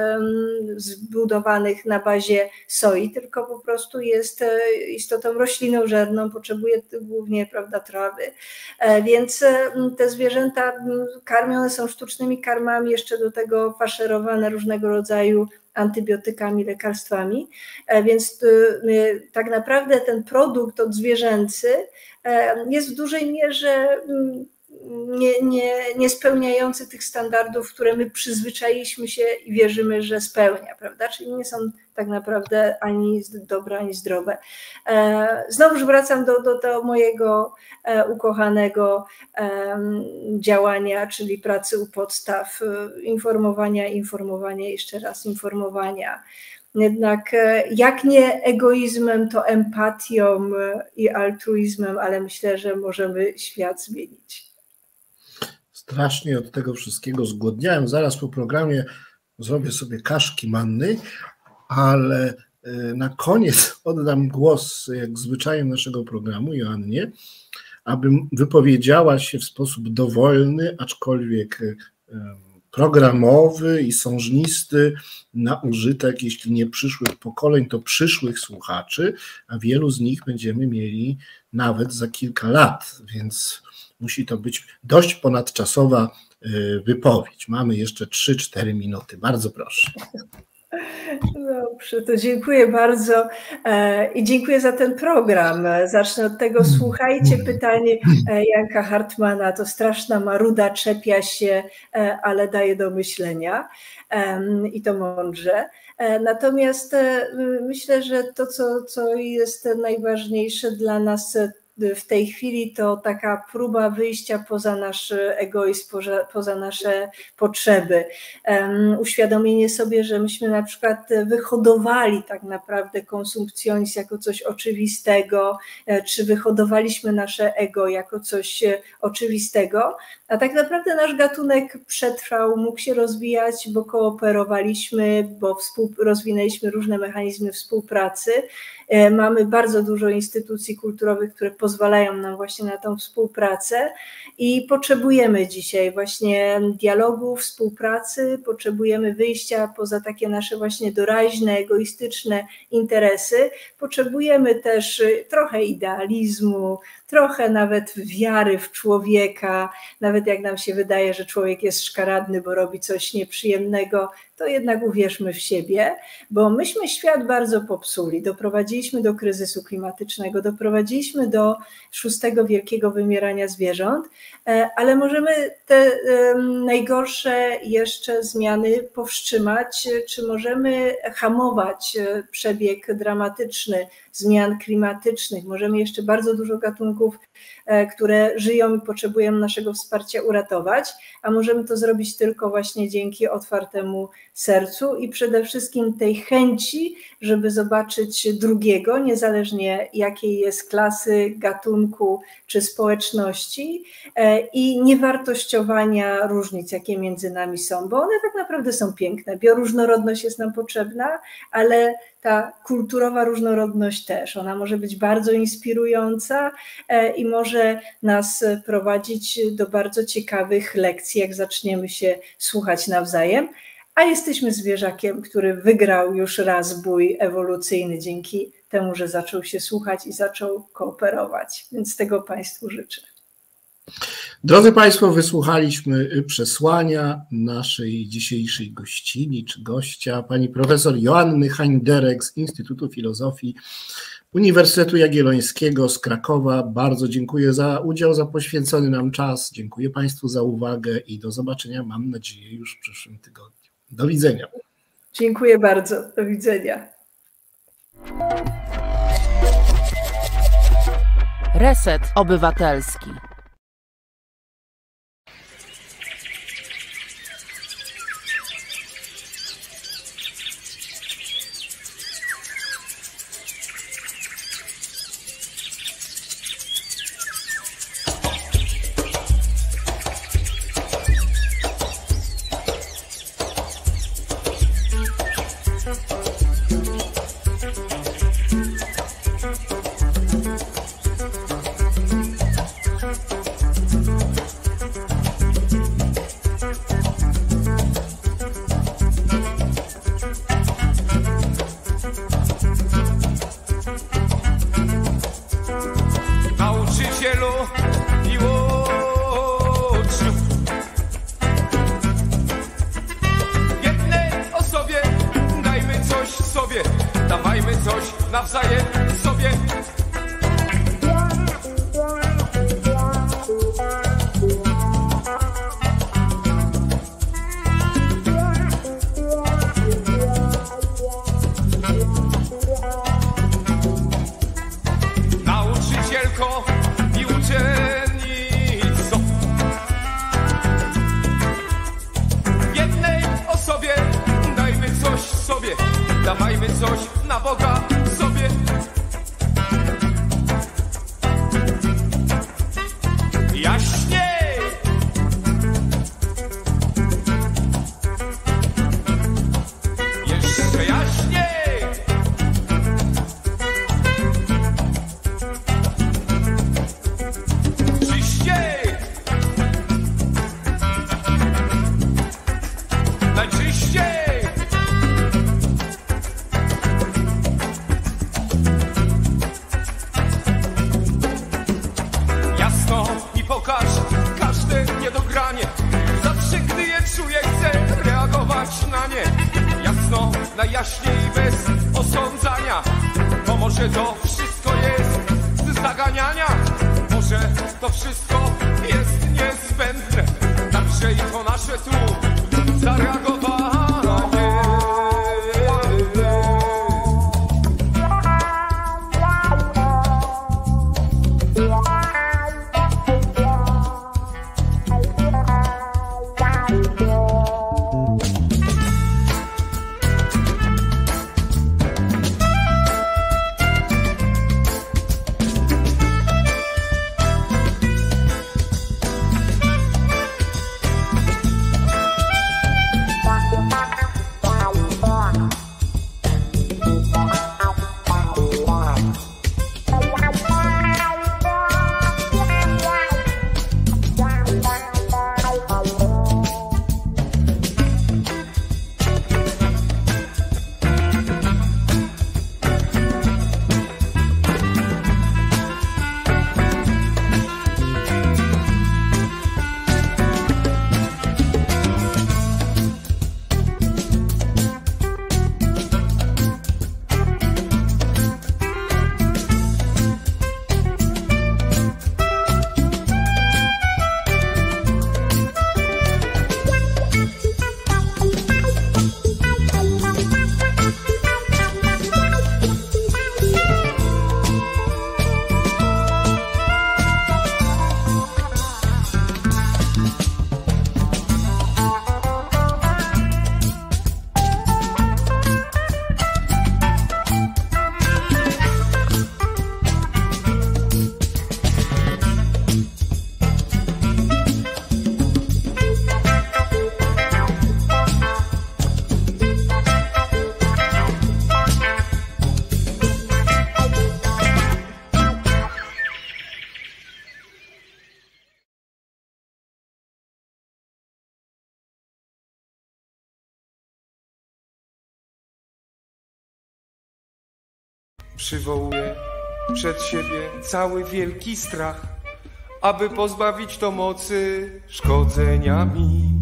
zbudowanych na bazie soi, tylko po prostu jest istotą roślinożerną, potrzebuje głównie, prawda, trawy. Więc te zwierzęta karmione są sztucznymi karmami, jeszcze do tego faszerowane różnego rodzaju antybiotykami, lekarstwami, więc tak naprawdę ten produkt odzwierzęcy jest w dużej mierze nie spełniający tych standardów, które my przyzwyczailiśmy się i wierzymy, że spełnia, prawda? Czyli nie są tak naprawdę ani dobre, ani zdrowe. Znowuż wracam do mojego ukochanego działania, czyli pracy u podstaw, informowania, jeszcze raz informowania. Jednak jak nie egoizmem, to empatią i altruizmem, ale myślę, że możemy świat zmienić. Strasznie od tego wszystkiego zgłodniałem. Zaraz po programie zrobię sobie kaszki manny, ale na koniec oddam głos, jak zwyczajem naszego programu, Joannie, aby wypowiedziała się w sposób dowolny, aczkolwiek programowy i sążnisty na użytek, jeśli nie przyszłych pokoleń, to przyszłych słuchaczy, a wielu z nich będziemy mieli nawet za kilka lat, więc musi to być dość ponadczasowa wypowiedź. Mamy jeszcze 3-4 minuty. Bardzo proszę. Dobrze, to dziękuję bardzo i dziękuję za ten program. Zacznę od tego, słuchajcie, pytanie Janka Hartmana, to straszna maruda, czepia się, ale daje do myślenia i to mądrze. Natomiast myślę, że to, co jest najważniejsze dla nas w tej chwili, to taka próba wyjścia poza nasz egoizm, poza nasze potrzeby. Uświadomienie sobie, że myśmy na przykład wyhodowali tak naprawdę konsumpcjonizm jako coś oczywistego, czy wyhodowaliśmy nasze ego jako coś oczywistego, a tak naprawdę nasz gatunek przetrwał, mógł się rozwijać, bo kooperowaliśmy, bo rozwinęliśmy różne mechanizmy współpracy. Mamy bardzo dużo instytucji kulturowych, które pozwalają pozwalają nam właśnie na tą współpracę i potrzebujemy dzisiaj właśnie dialogu, współpracy, potrzebujemy wyjścia poza takie nasze właśnie doraźne, egoistyczne interesy, potrzebujemy też trochę idealizmu, trochę nawet wiary w człowieka, nawet jak nam się wydaje, że człowiek jest szkaradny, bo robi coś nieprzyjemnego, to jednak uwierzmy w siebie, bo myśmy świat bardzo popsuli, doprowadziliśmy do kryzysu klimatycznego, doprowadziliśmy do 6. wielkiego wymierania zwierząt, ale możemy te najgorsze jeszcze zmiany powstrzymać, czy możemy hamować przebieg dramatyczny zmian klimatycznych, możemy jeszcze bardzo dużo gatunków, które żyją i potrzebują naszego wsparcia, uratować, a możemy to zrobić tylko właśnie dzięki otwartemu sercu i przede wszystkim tej chęci, żeby zobaczyć drugiego, niezależnie jakiej jest klasy, gatunku czy społeczności, i niewartościowania różnic, jakie między nami są, bo one tak naprawdę są piękne. Bioróżnorodność jest nam potrzebna, ale ta kulturowa różnorodność też, ona może być bardzo inspirująca i może nas prowadzić do bardzo ciekawych lekcji, jak zaczniemy się słuchać nawzajem, a jesteśmy zwierzakiem, który wygrał już raz bój ewolucyjny dzięki temu, że zaczął się słuchać i zaczął kooperować, więc tego Państwu życzę. Drodzy Państwo, wysłuchaliśmy przesłania naszej dzisiejszej gościni czy gościa, pani profesor Joanny Hańderek z Instytutu Filozofii Uniwersytetu Jagiellońskiego z Krakowa. Bardzo dziękuję za udział, za poświęcony nam czas. Dziękuję Państwu za uwagę i do zobaczenia, mam nadzieję, już w przyszłym tygodniu. Do widzenia. Dziękuję bardzo. Do widzenia. Reset Obywatelski. Przywołuję przed siebie cały wielki strach, aby pozbawić to mocy szkodzenia mi.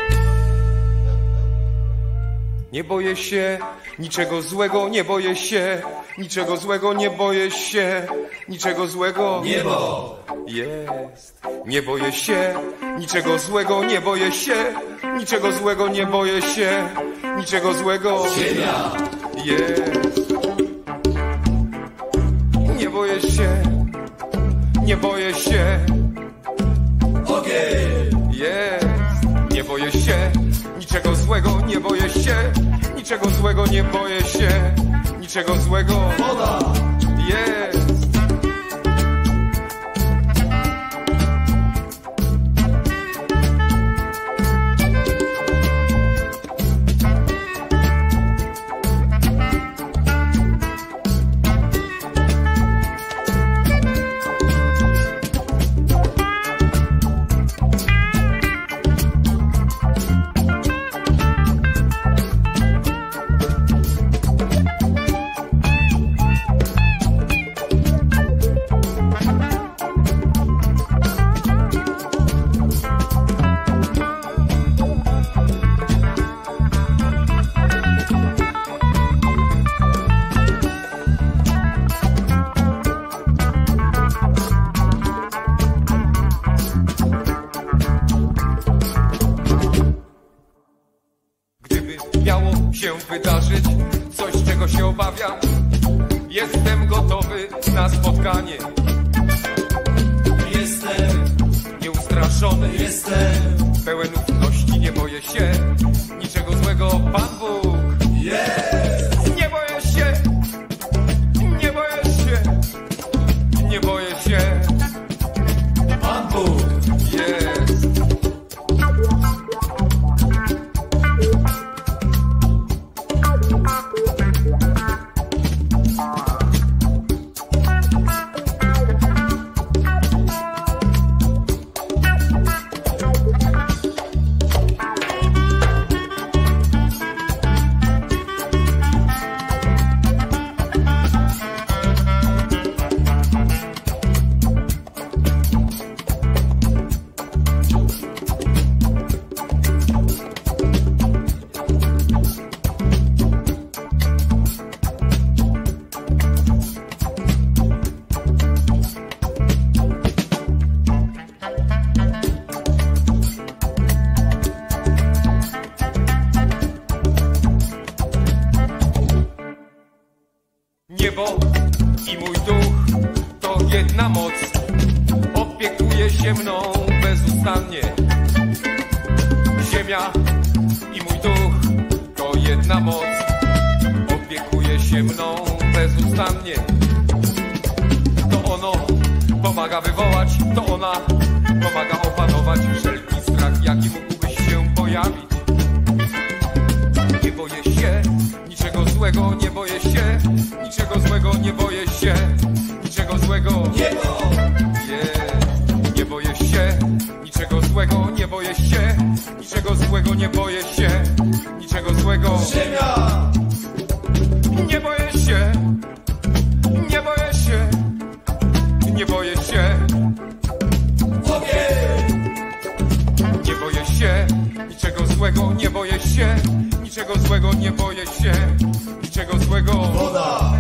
Nie boję się niczego złego, nie boję się niczego złego, nie boję się niczego złego. Niebo jest. Nie boję się niczego złego, nie boję się niczego złego, nie boję się niczego złego. Ziemia jest. Nie boję się, nie boję się. Ogień jest. Nie boję się niczego złego, nie boję się niczego złego, nie boję się niczego złego. Woda jest. Wydarzyć coś, czego się obawiam. Jestem gotowy na spotkanie. Jestem nieustraszony, jestem pełen ufności, nie boję się niczego złego. Pan Bóg jest. Nie boję się, nie boję się, nie boję się. Pan Bóg jest. Niebo i mój duch to jedna moc, opiekuje się mną bezustannie. Ziemia i mój duch to jedna moc, opiekuje się mną bezustannie. To ono pomaga wywołać, to ona pomaga opanować wszelki strach, jaki mógłby się pojawić. Nie boję się niczego złego, nie boję się niczego złego, nie boję się niczego złego. Niebo jest. Nie boję się niczego złego, nie boję się niczego złego, nie boję się niczego złego. Ziemia! Nie boję się, nie boję się, nie boję się. Ogień! Nie boję się niczego złego, nie boję się niczego złego, nie boję się niczego złego. Woda!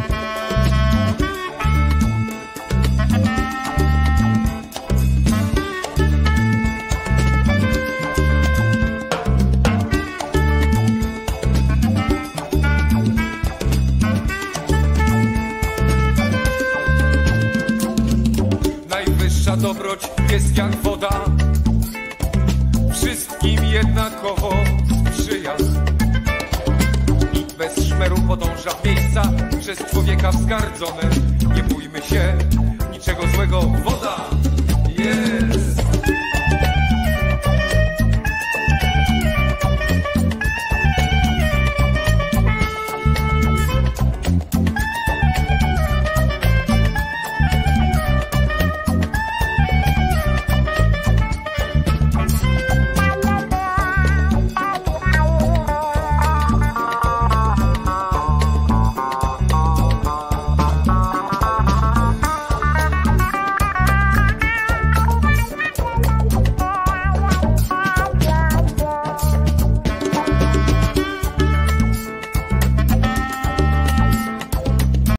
Najwyższa dobroć jest jak woda, wszystkim jednakowo sprzyja i bez szmeru podąża w miejsca przez człowieka wzgardzone. Nie bójmy się niczego złego. Woda!